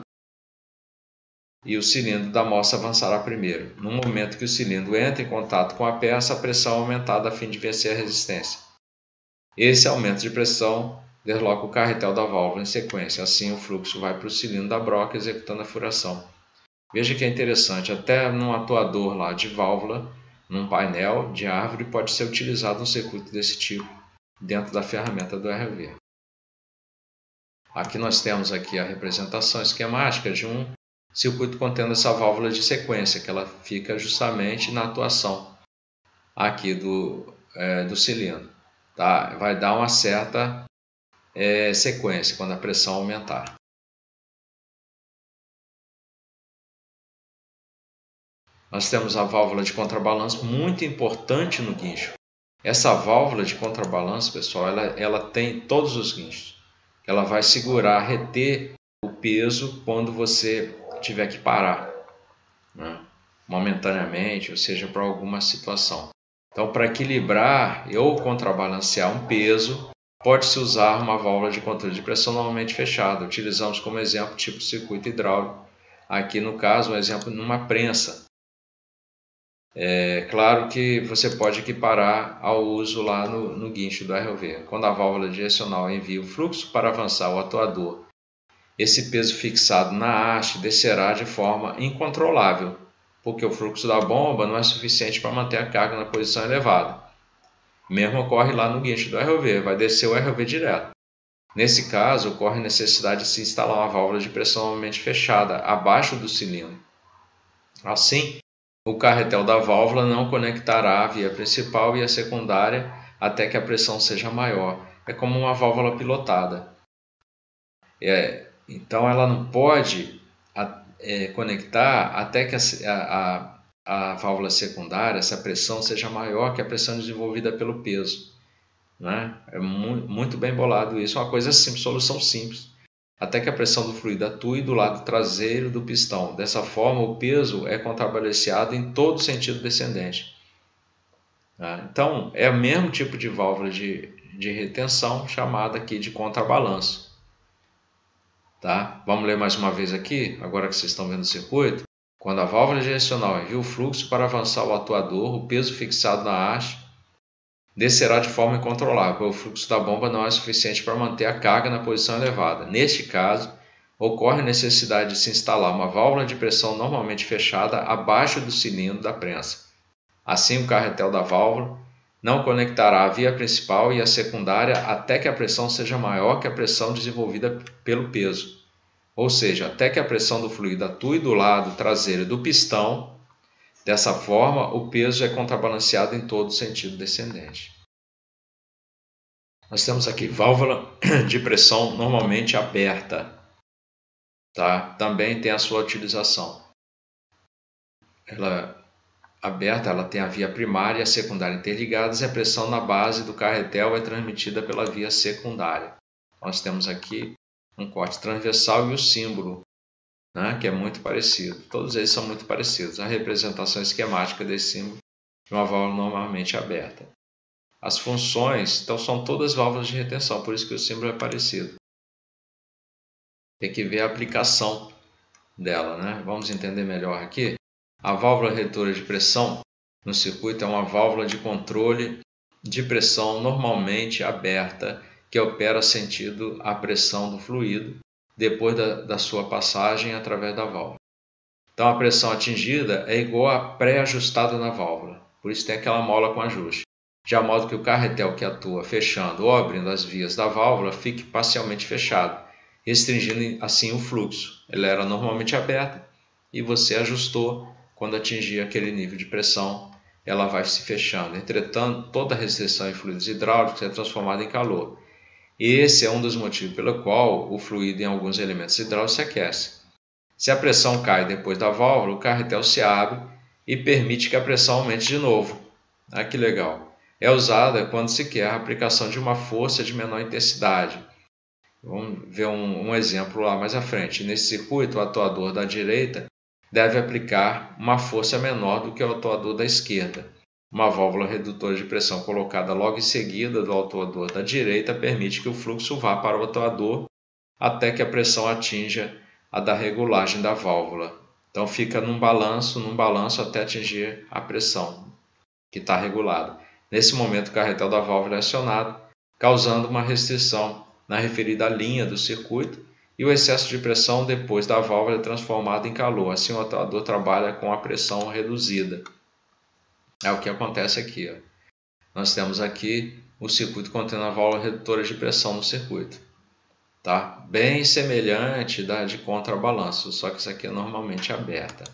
e o cilindro da amostra avançará primeiro. No momento que o cilindro entra em contato com a peça, a pressão é aumentada a fim de vencer a resistência. Esse aumento de pressão desloca o carretel da válvula em sequência. Assim, o fluxo vai para o cilindro da broca, executando a furação. Veja que é interessante, até num atuador lá de válvula, num painel de árvore, pode ser utilizado um circuito desse tipo dentro da ferramenta do R O V. Aqui nós temos aqui a representação esquemática de um circuito contendo essa válvula de sequência, que ela fica justamente na atuação aqui do, é, do cilindro. Tá? Vai dar uma certa É, sequência quando a pressão aumentar. Nós temos a válvula de contrabalanço, muito importante no guincho. Essa válvula de contrabalanço, pessoal, ela, ela tem todos os guinchos. Ela vai segurar, reter o peso quando você tiver que parar, né? Momentaneamente, ou seja, para alguma situação. Então, para equilibrar ou contrabalancear um peso, pode-se usar uma válvula de controle de pressão normalmente fechada. Utilizamos como exemplo tipo circuito hidráulico. Aqui no caso, um exemplo numa prensa. É claro que você pode equiparar ao uso lá no, no guincho do R O V. Quando a válvula direcional envia o fluxo para avançar o atuador, esse peso fixado na haste descerá de forma incontrolável, porque o fluxo da bomba não é suficiente para manter a carga na posição elevada. Mesmo ocorre lá no guincho do R O V, vai descer o R O V direto. Nesse caso, ocorre a necessidade de se instalar uma válvula de pressão normalmente fechada, abaixo do cilindro. Assim, o carretel da válvula não conectará a via principal e a secundária até que a pressão seja maior. É como uma válvula pilotada. É, então, ela não pode é, conectar até que a, a a válvula secundária, essa pressão seja maior que a pressão desenvolvida pelo peso, né? É muito, muito bem bolado isso, é uma coisa simples, solução simples, até que a pressão do fluido atue do lado traseiro do pistão. Dessa forma, o peso é contrabalanceado em todo sentido descendente. Tá? Então, é o mesmo tipo de válvula de, de retenção, chamada aqui de contrabalanço. Tá? Vamos ler mais uma vez aqui, agora que vocês estão vendo o circuito. Quando a válvula direcional envia o fluxo para avançar o atuador, o peso fixado na haste descerá de forma incontrolável, pois o fluxo da bomba não é suficiente para manter a carga na posição elevada. Neste caso, ocorre a necessidade de se instalar uma válvula de pressão normalmente fechada abaixo do cilindro da prensa. Assim, o carretel da válvula não conectará a via principal e a secundária até que a pressão seja maior que a pressão desenvolvida pelo peso, ou seja, até que a pressão do fluido atue do lado traseiro do pistão. Dessa forma, o peso é contrabalanceado em todo o sentido descendente. Nós temos aqui válvula de pressão normalmente aberta. Tá? Também tem a sua utilização. Ela aberta, ela tem a via primária e a secundária interligadas e a pressão na base do carretel é transmitida pela via secundária. Nós temos aqui um corte transversal e o símbolo, né, que é muito parecido. Todos eles são muito parecidos. A representação esquemática desse símbolo de uma válvula normalmente aberta. As funções, então, são todas válvulas de retenção, por isso que o símbolo é parecido. Tem que ver a aplicação dela, né? Vamos entender melhor aqui. A válvula redutora de pressão no circuito é uma válvula de controle de pressão normalmente aberta que opera sentido a pressão do fluido depois da, da sua passagem através da válvula. Então a pressão atingida é igual à pré-ajustada na válvula, por isso tem aquela mola com ajuste, de modo que o carretel que atua fechando ou abrindo as vias da válvula fique parcialmente fechado, restringindo assim o fluxo. Ela era normalmente aberta e você ajustou. Quando atingir aquele nível de pressão, ela vai se fechando. Entretanto, toda restrição em fluidos hidráulicos é transformada em calor. Esse é um dos motivos pelo qual o fluido em alguns elementos hidráulicos se aquece. Se a pressão cai depois da válvula, o carretel se abre e permite que a pressão aumente de novo. Ah, que legal! É usada quando se quer a aplicação de uma força de menor intensidade. Vamos ver um, um exemplo lá mais à frente. Nesse circuito, o atuador da direita deve aplicar uma força menor do que o atuador da esquerda. Uma válvula redutora de pressão colocada logo em seguida do atuador da direita permite que o fluxo vá para o atuador até que a pressão atinja a da regulagem da válvula. Então fica num balanço, num balanço até atingir a pressão que está regulada. Nesse momento o carretel da válvula é acionado, causando uma restrição na referida linha do circuito, e o excesso de pressão depois da válvula é transformado em calor. Assim o atuador trabalha com a pressão reduzida. É o que acontece aqui. Ó. Nós temos aqui o circuito contendo a válvula redutora de pressão no circuito. Tá? Bem semelhante da de contrabalanço, só que isso aqui é normalmente aberta.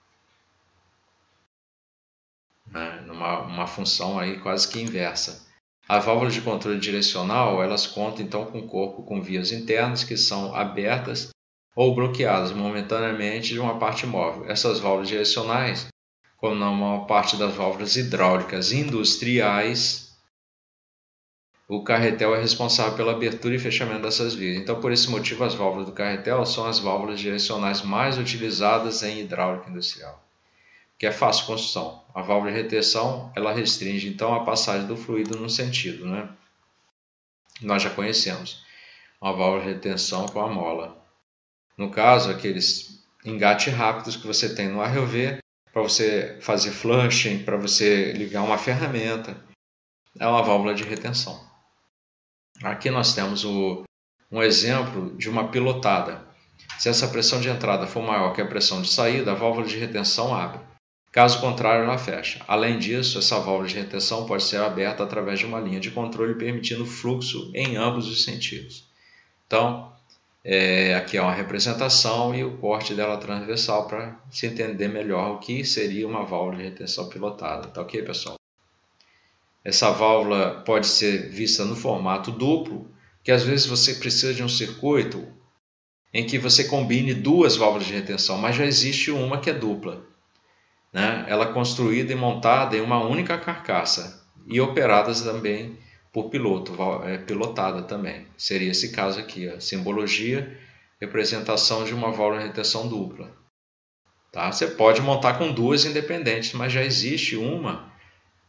Né? Numa uma função aí quase que inversa. A válvula de controle direcional, elas contam então com um corpo com vias internas que são abertas ou bloqueadas momentaneamente de uma parte móvel. Essas válvulas direcionais, como na maior parte das válvulas hidráulicas industriais, o carretel é responsável pela abertura e fechamento dessas vias. Então, por esse motivo, as válvulas do carretel são as válvulas direcionais mais utilizadas em hidráulica industrial, que é fácil construção. A válvula de retenção, ela restringe então a passagem do fluido num sentido, né? Nós já conhecemos uma válvula de retenção com a mola. No caso, aqueles engates rápidos que você tem no A R O V, para você fazer flushing, para você ligar uma ferramenta, é uma válvula de retenção. Aqui nós temos o, um exemplo de uma pilotada. Se essa pressão de entrada for maior que a pressão de saída, a válvula de retenção abre. Caso contrário, ela fecha. Além disso, essa válvula de retenção pode ser aberta através de uma linha de controle permitindo fluxo em ambos os sentidos. Então, é, aqui é uma representação e o corte dela transversal para se entender melhor o que seria uma válvula de retenção pilotada. Tá ok, pessoal? Essa válvula pode ser vista no formato duplo, que às vezes você precisa de um circuito em que você combine duas válvulas de retenção, mas já existe uma que é dupla. Né? Ela é construída e montada em uma única carcaça e operada também por piloto, é, pilotada também. Seria esse caso aqui, ó, simbologia, representação de uma válvula de retenção dupla. Tá? Você pode montar com duas independentes, mas já existe uma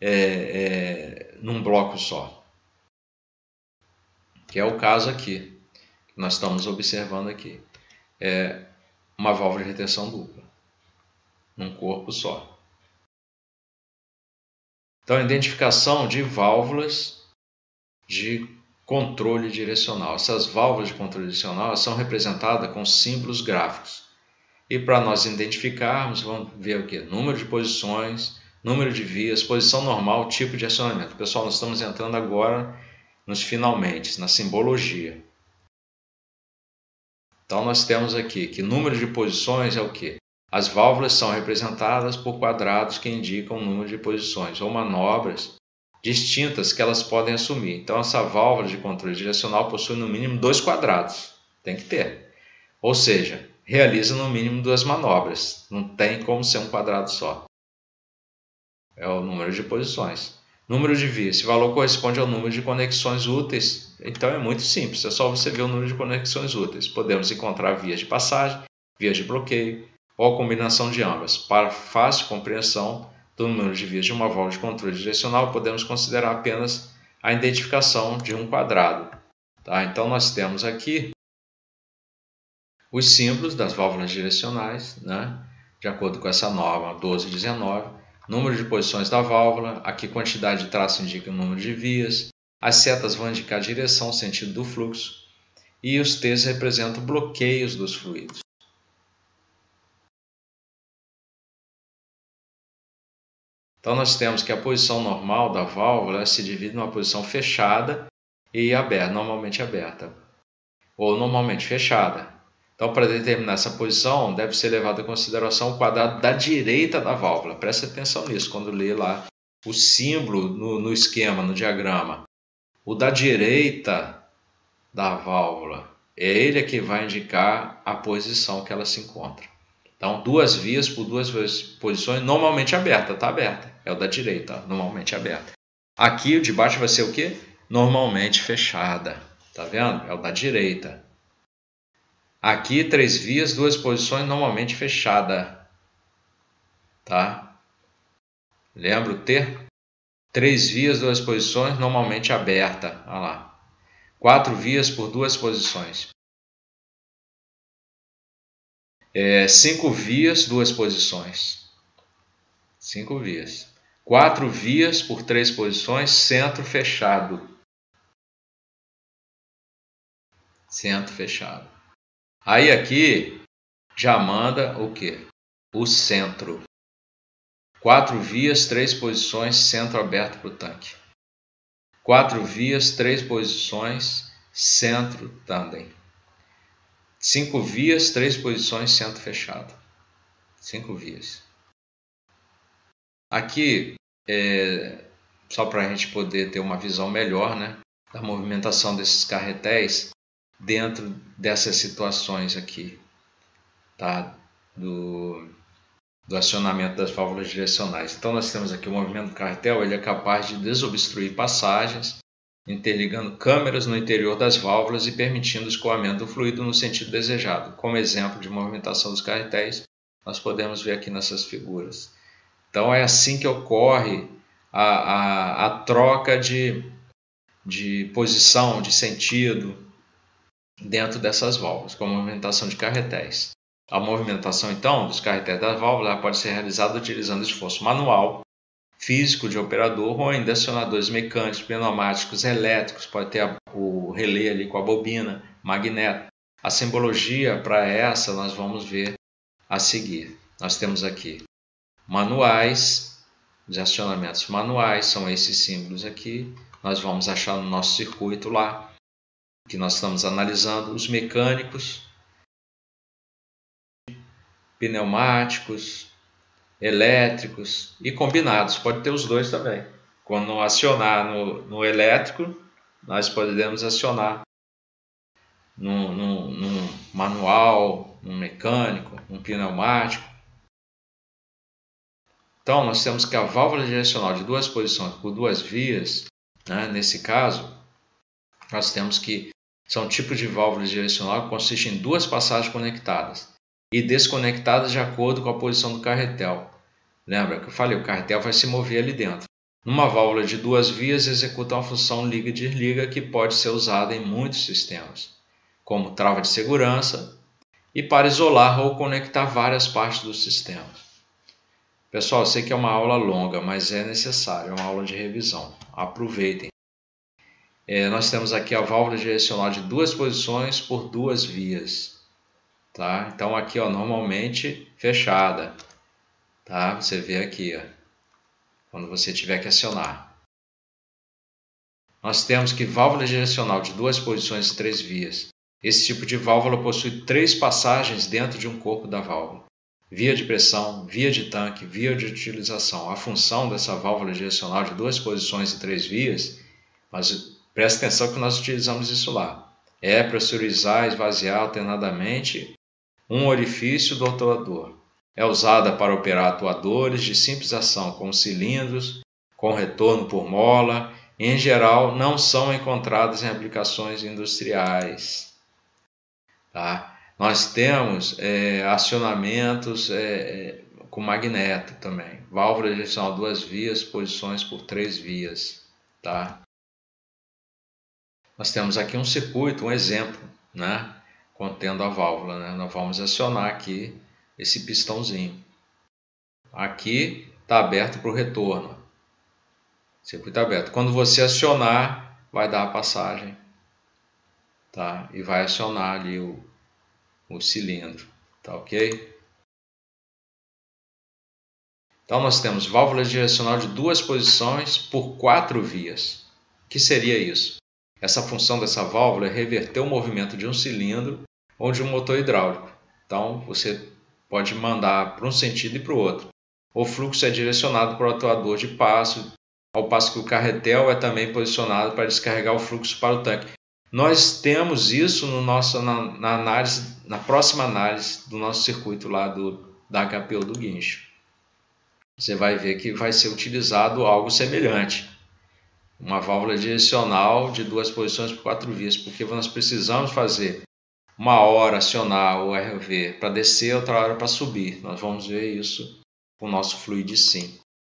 é, é, num bloco só. Que é o caso aqui, que nós estamos observando aqui. É uma válvula de retenção dupla, num corpo só. Então, identificação de válvulas de controle direcional. Essas válvulas de controle direcional são representadas com símbolos gráficos. E para nós identificarmos, vamos ver o que? Número de posições, número de vias, posição normal, tipo de acionamento. Pessoal, nós estamos entrando agora nos finalmente, na simbologia. Então nós temos aqui que número de posições é o que? As válvulas são representadas por quadrados que indicam o número de posições ou manobras distintas que elas podem assumir. Então essa válvula de controle direcional possui no mínimo dois quadrados, tem que ter. Ou seja, realiza no mínimo duas manobras, não tem como ser um quadrado só. É o número de posições. Número de vias, esse valor corresponde ao número de conexões úteis. Então é muito simples, é só você ver o número de conexões úteis. Podemos encontrar vias de passagem, vias de bloqueio ou a combinação de ambas. Para fácil compreensão do número de vias de uma válvula de controle direcional, podemos considerar apenas a identificação de um quadrado. Tá? Então nós temos aqui os símbolos das válvulas direcionais, né? De acordo com essa norma doze dezenove, número de posições da válvula, aqui quantidade de traço indica o número de vias, as setas vão indicar a direção, sentido do fluxo, e os T's representam bloqueios dos fluidos. Então nós temos que a posição normal da válvula se divide numa posição fechada e aberta, normalmente aberta, ou normalmente fechada. Então, para determinar essa posição, deve ser levado em consideração o quadrado da direita da válvula. Preste atenção nisso quando lê lá o símbolo no, no esquema, no diagrama. O da direita da válvula, é ele que vai indicar a posição que ela se encontra. Então, duas vias por duas posições, normalmente aberta, está aberta. É o da direita, normalmente aberta. Aqui o de baixo vai ser o quê? Normalmente fechada. Tá vendo? É o da direita. Aqui, três vias, duas posições, normalmente fechada. Tá? Lembra o T? Três vias, duas posições, normalmente aberta. Olha lá. Quatro vias por duas posições. É, cinco vias, duas posições. Cinco vias. Quatro vias por três posições, centro fechado. Centro fechado. Aí aqui já manda o que? O centro. Quatro vias, três posições, centro aberto para o tanque. Quatro vias, três posições, centro tandem. Cinco vias, três posições, centro fechado. Cinco vias. Aqui, é, só para a gente poder ter uma visão melhor, né, da movimentação desses carretéis dentro dessas situações aqui, tá, do, do acionamento das válvulas direcionais. Então nós temos aqui o movimento do carretel, ele é capaz de desobstruir passagens, interligando câmeras no interior das válvulas e permitindo o escoamento do fluido no sentido desejado. Como exemplo de movimentação dos carretéis, nós podemos ver aqui nessas figuras. Então é assim que ocorre a, a, a troca de, de posição, de sentido dentro dessas válvulas, com a movimentação de carretéis. A movimentação, então, dos carretéis da válvula pode ser realizada utilizando esforço manual, físico de operador ou ainda acionadores mecânicos, pneumáticos, elétricos, pode ter a, o relé ali com a bobina, magneto. A simbologia para essa nós vamos ver a seguir. Nós temos aqui manuais, os acionamentos manuais, são esses símbolos aqui. Nós vamos achar no nosso circuito lá, que nós estamos analisando, os mecânicos, pneumáticos, elétricos e combinados, pode ter os dois também. Quando acionar no, no elétrico, nós podemos acionar no, no, no manual, no mecânico, no pneumático. Então, nós temos que a válvula direcional de duas posições por duas vias, né, nesse caso, nós temos que são tipos de válvulas direcional que consistem em duas passagens conectadas e desconectadas de acordo com a posição do carretel. Lembra que eu falei, o carretel vai se mover ali dentro. Numa válvula de duas vias, executa uma função liga-desliga que pode ser usada em muitos sistemas, como trava de segurança e para isolar ou conectar várias partes do sistema. Pessoal, eu sei que é uma aula longa, mas é necessário, é uma aula de revisão. Aproveitem. É, nós temos aqui a válvula direcional de duas posições por duas vias. Tá? Então aqui, ó, normalmente fechada. Tá? Você vê aqui, ó, quando você tiver que acionar. Nós temos que válvula direcional de duas posições e três vias. Esse tipo de válvula possui três passagens dentro de um corpo da válvula. Via de pressão, via de tanque, via de utilização. A função dessa válvula direcional de duas posições e três vias, mas presta atenção que nós utilizamos isso lá, é pressurizar e esvaziar alternadamente um orifício do atuador. É usada para operar atuadores de simples ação, como cilindros, com retorno por mola. Em geral, não são encontradas em aplicações industriais. Tá? Nós temos é, acionamentos é, com magneto também. Válvula direcional duas vias, posições por três vias. Tá? Nós temos aqui um circuito, um exemplo, né, contendo a válvula. Né? Nós vamos acionar aqui esse pistãozinho. Aqui está aberto para o retorno. Circuito aberto. Quando você acionar, vai dar a passagem. Tá? E vai acionar ali o, o cilindro. Tá ok? Então nós temos válvula direcional de duas posições por quatro vias. O que seria isso? Essa função dessa válvula é reverter o movimento de um cilindro ou de um motor hidráulico. Então você pode mandar para um sentido e para o outro. O fluxo é direcionado para o atuador de passo, ao passo que o carretel é também posicionado para descarregar o fluxo para o tanque. Nós temos isso no nosso, na, na, análise, na próxima análise do nosso circuito lá do, da H P O do guincho. Você vai ver que vai ser utilizado algo semelhante. Uma válvula direcional de duas posições por quatro vias, porque nós precisamos fazer uma hora acionar o R V para descer, outra hora para subir. Nós vamos ver isso com o nosso Fluid Sim.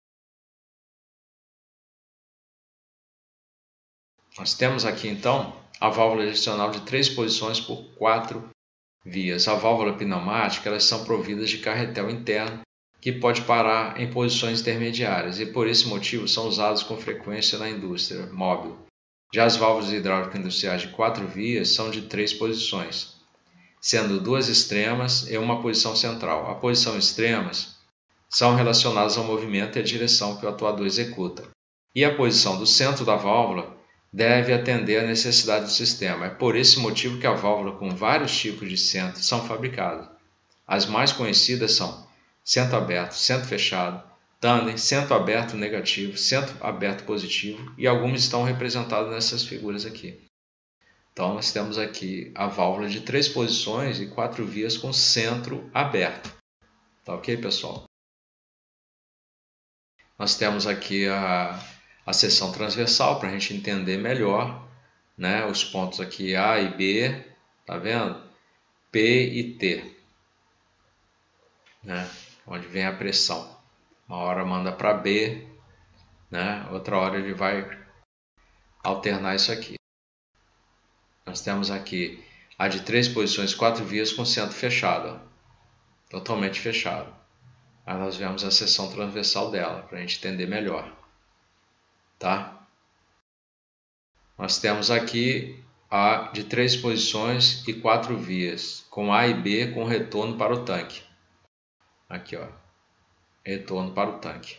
Nós temos aqui então a válvula direcional de três posições por quatro vias. A válvula pneumática, elas são providas de carretel interno que pode parar em posições intermediárias e por esse motivo são usados com frequência na indústria móvel. Já as válvulas hidráulicas industriais de quatro vias são de três posições, sendo duas extremas e uma posição central. A posição extremas são relacionadas ao movimento e à direção que o atuador executa. E a posição do centro da válvula deve atender à necessidade do sistema. É por esse motivo que a válvula com vários tipos de centro são fabricadas. As mais conhecidas são centro aberto, centro fechado, tandem, centro aberto negativo, centro aberto positivo e algumas estão representadas nessas figuras aqui. Então nós temos aqui a válvula de três posições e quatro vias com centro aberto. Tá ok, pessoal? Nós temos aqui a, a seção transversal para a gente entender melhor, né, os pontos aqui A e B, tá vendo? P e T, né? Onde vem a pressão. Uma hora manda para B, né? Outra hora ele vai alternar isso aqui. Nós temos aqui a de três posições, quatro vias com centro fechado, ó. Totalmente fechado. Aí nós vemos a seção transversal dela, para a gente entender melhor. Tá? Nós temos aqui a de três posições e quatro vias, com A e B com retorno para o tanque. Aqui, ó, retorno para o tanque.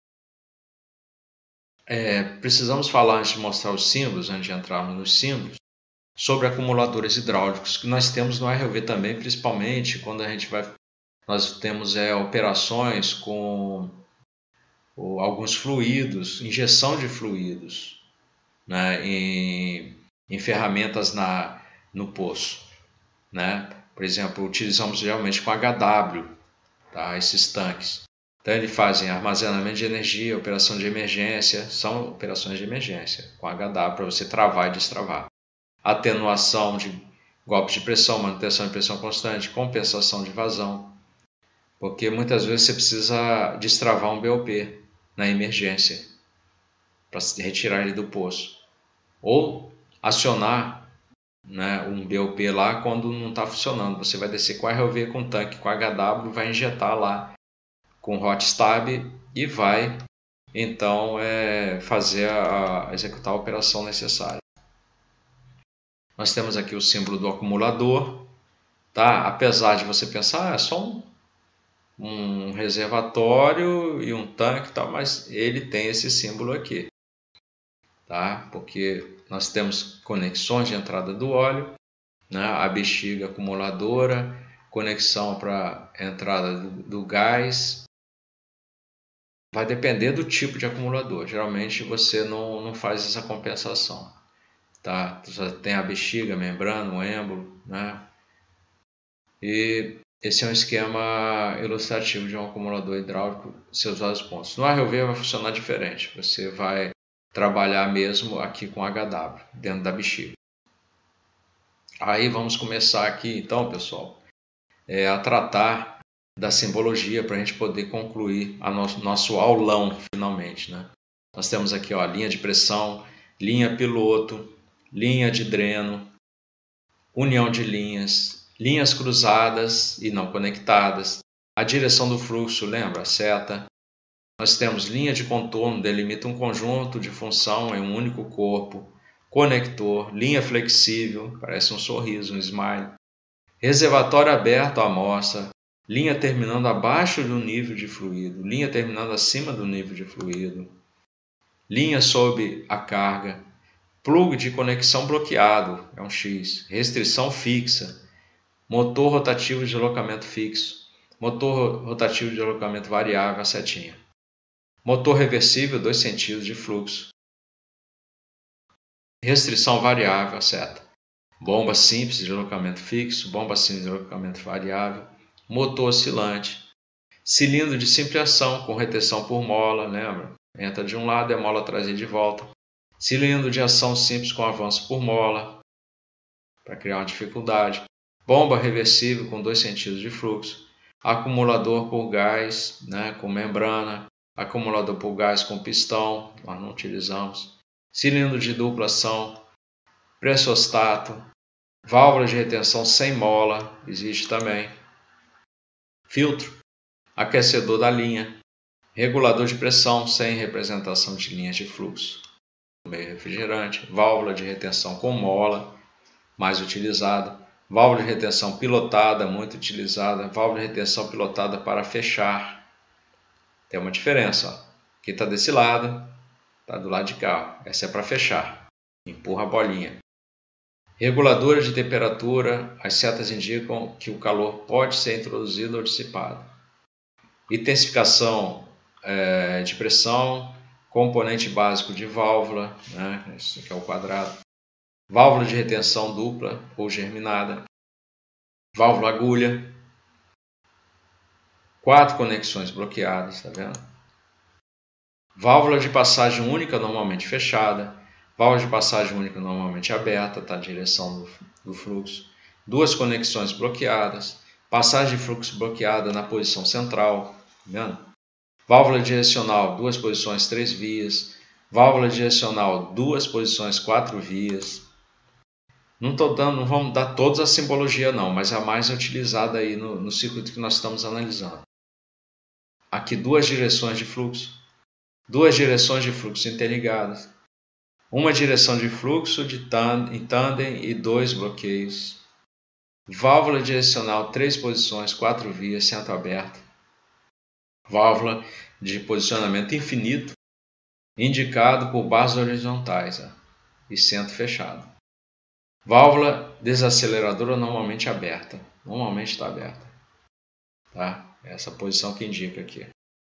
É, precisamos falar, antes de mostrar os símbolos, antes de entrarmos nos símbolos, sobre acumuladores hidráulicos, que nós temos no R V também, principalmente quando a gente vai, nós temos é, operações com ou, alguns fluidos, injeção de fluidos, né, em, em ferramentas na, no poço. Né? Por exemplo, utilizamos geralmente com H W, tá, esses tanques. Então eles fazem armazenamento de energia, operação de emergência, são operações de emergência, com H W para você travar e destravar. Atenuação de golpes de pressão, manutenção de pressão constante, compensação de vazão. Porque muitas vezes você precisa destravar um B O P na emergência. para retirar ele do poço. Ou acionar, né, um B O P lá quando não está funcionando. Você vai descer com a R O V, com o tanque, com H W, vai injetar lá com o hot stab e vai então é, fazer a, executar a operação necessária. Nós temos aqui o símbolo do acumulador, tá? Apesar de você pensar, ah, é só um, um reservatório e um tanque, tá? Mas ele tem esse símbolo aqui, tá? Porque nós temos conexões de entrada do óleo, né? A bexiga acumuladora, conexão para entrada do, do gás. Vai depender do tipo de acumulador. Geralmente você não, não faz essa compensação, tá? Você tem a bexiga, a membrana, o êmbolo, né? E esse é um esquema ilustrativo de um acumulador hidráulico, seus vários pontos. No R O V vai funcionar diferente. Você vai trabalhar mesmo aqui com H W, dentro da bexiga. Aí vamos começar aqui então, pessoal, é, a tratar da simbologia para a gente poder concluir a nosso, nosso aulão finalmente, né? Nós temos aqui, ó, linha de pressão, linha piloto, linha de dreno, união de linhas, linhas cruzadas e não conectadas, a direção do fluxo, lembra? A seta. Nós temos linha de contorno, delimita um conjunto de função em um único corpo, conector, linha flexível, parece um sorriso, um smile, reservatório aberto à amostra, linha terminando abaixo do nível de fluido, linha terminando acima do nível de fluido, linha sob a carga, plug de conexão bloqueado, é um X, restrição fixa, motor rotativo de deslocamento fixo, motor rotativo de deslocamento variável, a setinha, motor reversível, dois sentidos de fluxo, restrição variável, a seta, bomba simples de deslocamento fixo, bomba simples de deslocamento variável, motor oscilante, cilindro de simples ação com retenção por mola, lembra? Entra de um lado e a mola trazida de volta. Cilindro de ação simples com avanço por mola, para criar uma dificuldade. Bomba reversível com dois sentidos de fluxo. Acumulador por gás, né, com membrana. Acumulador por gás com pistão, nós não utilizamos. Cilindro de dupla ação. Pressostato. Válvula de retenção sem mola, existe também. Filtro, aquecedor da linha, regulador de pressão sem representação de linhas de fluxo, meio refrigerante, válvula de retenção com mola, mais utilizada, válvula de retenção pilotada, muito utilizada, válvula de retenção pilotada para fechar. Tem uma diferença, ó. Aqui está desse lado, está do lado de cá, ó. Essa é para fechar, empurra a bolinha. Reguladora de temperatura, as setas indicam que o calor pode ser introduzido ou dissipado. Intensificação é, de pressão, componente básico de válvula, né? Esse aqui é o quadrado. Válvula de retenção dupla ou germinada. Válvula agulha. Quatro conexões bloqueadas, tá vendo? Válvula de passagem única, normalmente fechada. Válvula de passagem única normalmente aberta, tá? A direção do, do fluxo. Duas conexões bloqueadas. Passagem de fluxo bloqueada na posição central. Tá vendo? Válvula direcional, duas posições, três vias. Válvula direcional, duas posições, quatro vias. Não tô dando, não vamos dar todas a simbologia não, mas a mais utilizada aí no, no circuito que nós estamos analisando. Aqui duas direções de fluxo. Duas direções de fluxo interligadas. Uma direção de fluxo de em tandem e dois bloqueios. Válvula direcional, três posições, quatro vias, centro aberto. Válvula de posicionamento infinito, indicado por barras horizontais, ó, e centro fechado. Válvula desaceleradora normalmente aberta. Normalmente está aberta. Tá? Essa posição que indica aqui.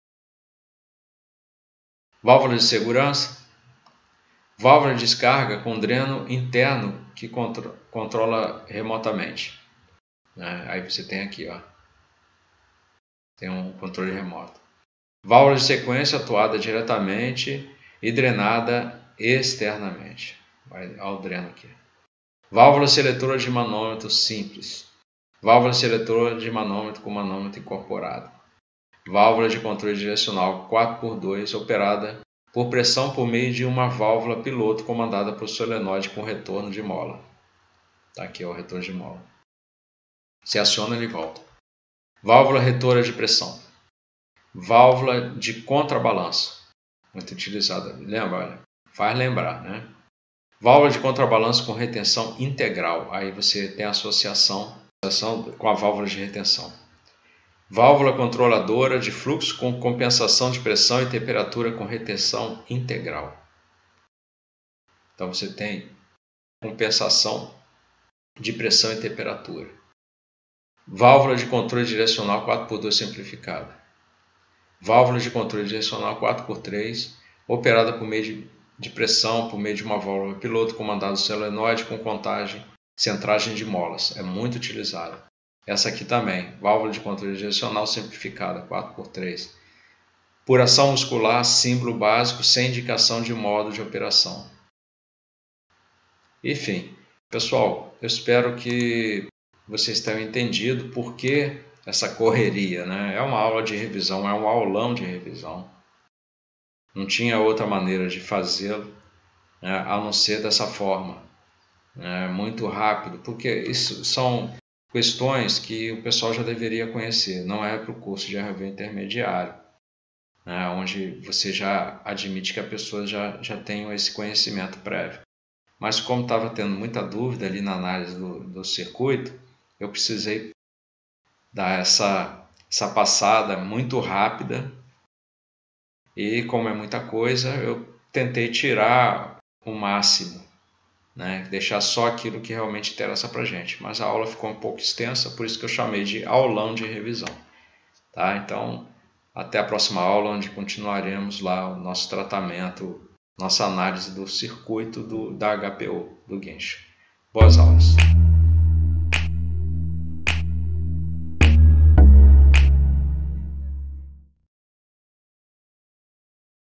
Válvula de segurança. Válvula de descarga com dreno interno que contro controla remotamente. Né? Aí você tem aqui, ó, tem um controle remoto. Válvula de sequência atuada diretamente e drenada externamente. Vai ao dreno aqui. Válvula seletora de manômetro simples. Válvula seletora de manômetro com manômetro incorporado. Válvula de controle direcional quatro por dois operada por pressão por meio de uma válvula piloto comandada por solenoide com retorno de mola. Tá aqui é o retorno de mola. Se aciona, ele volta. Válvula retora de pressão. Válvula de contrabalanço. Muito utilizada. Lembra? Olha, faz lembrar, né? Válvula de contrabalanço com retenção integral. Aí você tem a associação, associação com a válvula de retenção. Válvula controladora de fluxo com compensação de pressão e temperatura com retenção integral. Então você tem compensação de pressão e temperatura. Válvula de controle direcional quatro por dois simplificada. Válvula de controle direcional quatro por três, operada por meio de, de pressão, por meio de uma válvula piloto comandada solenoide com contagem, centragem de molas. É muito utilizada. Essa aqui também, válvula de controle direcional simplificada, quatro por três. Por ação muscular, símbolo básico, sem indicação de modo de operação. Enfim, pessoal, eu espero que vocês tenham entendido por que essa correria, né? É uma aula de revisão, é um aulão de revisão. Não tinha outra maneira de fazê-lo, né, a não ser dessa forma, né, muito rápido, porque isso são questões que o pessoal já deveria conhecer, não é para o curso de R V intermediário, né, onde você já admite que a pessoa já, já tem esse conhecimento prévio. Mas como estava tendo muita dúvida ali na análise do, do circuito, eu precisei dar essa, essa passada muito rápida e, como é muita coisa, eu tentei tirar o máximo, né? Deixar só aquilo que realmente interessa para a gente. Mas a aula ficou um pouco extensa, por isso que eu chamei de aulão de revisão. Tá? Então, até a próxima aula, onde continuaremos lá o nosso tratamento, nossa análise do circuito do, da H P O, do Genshin. Boas aulas!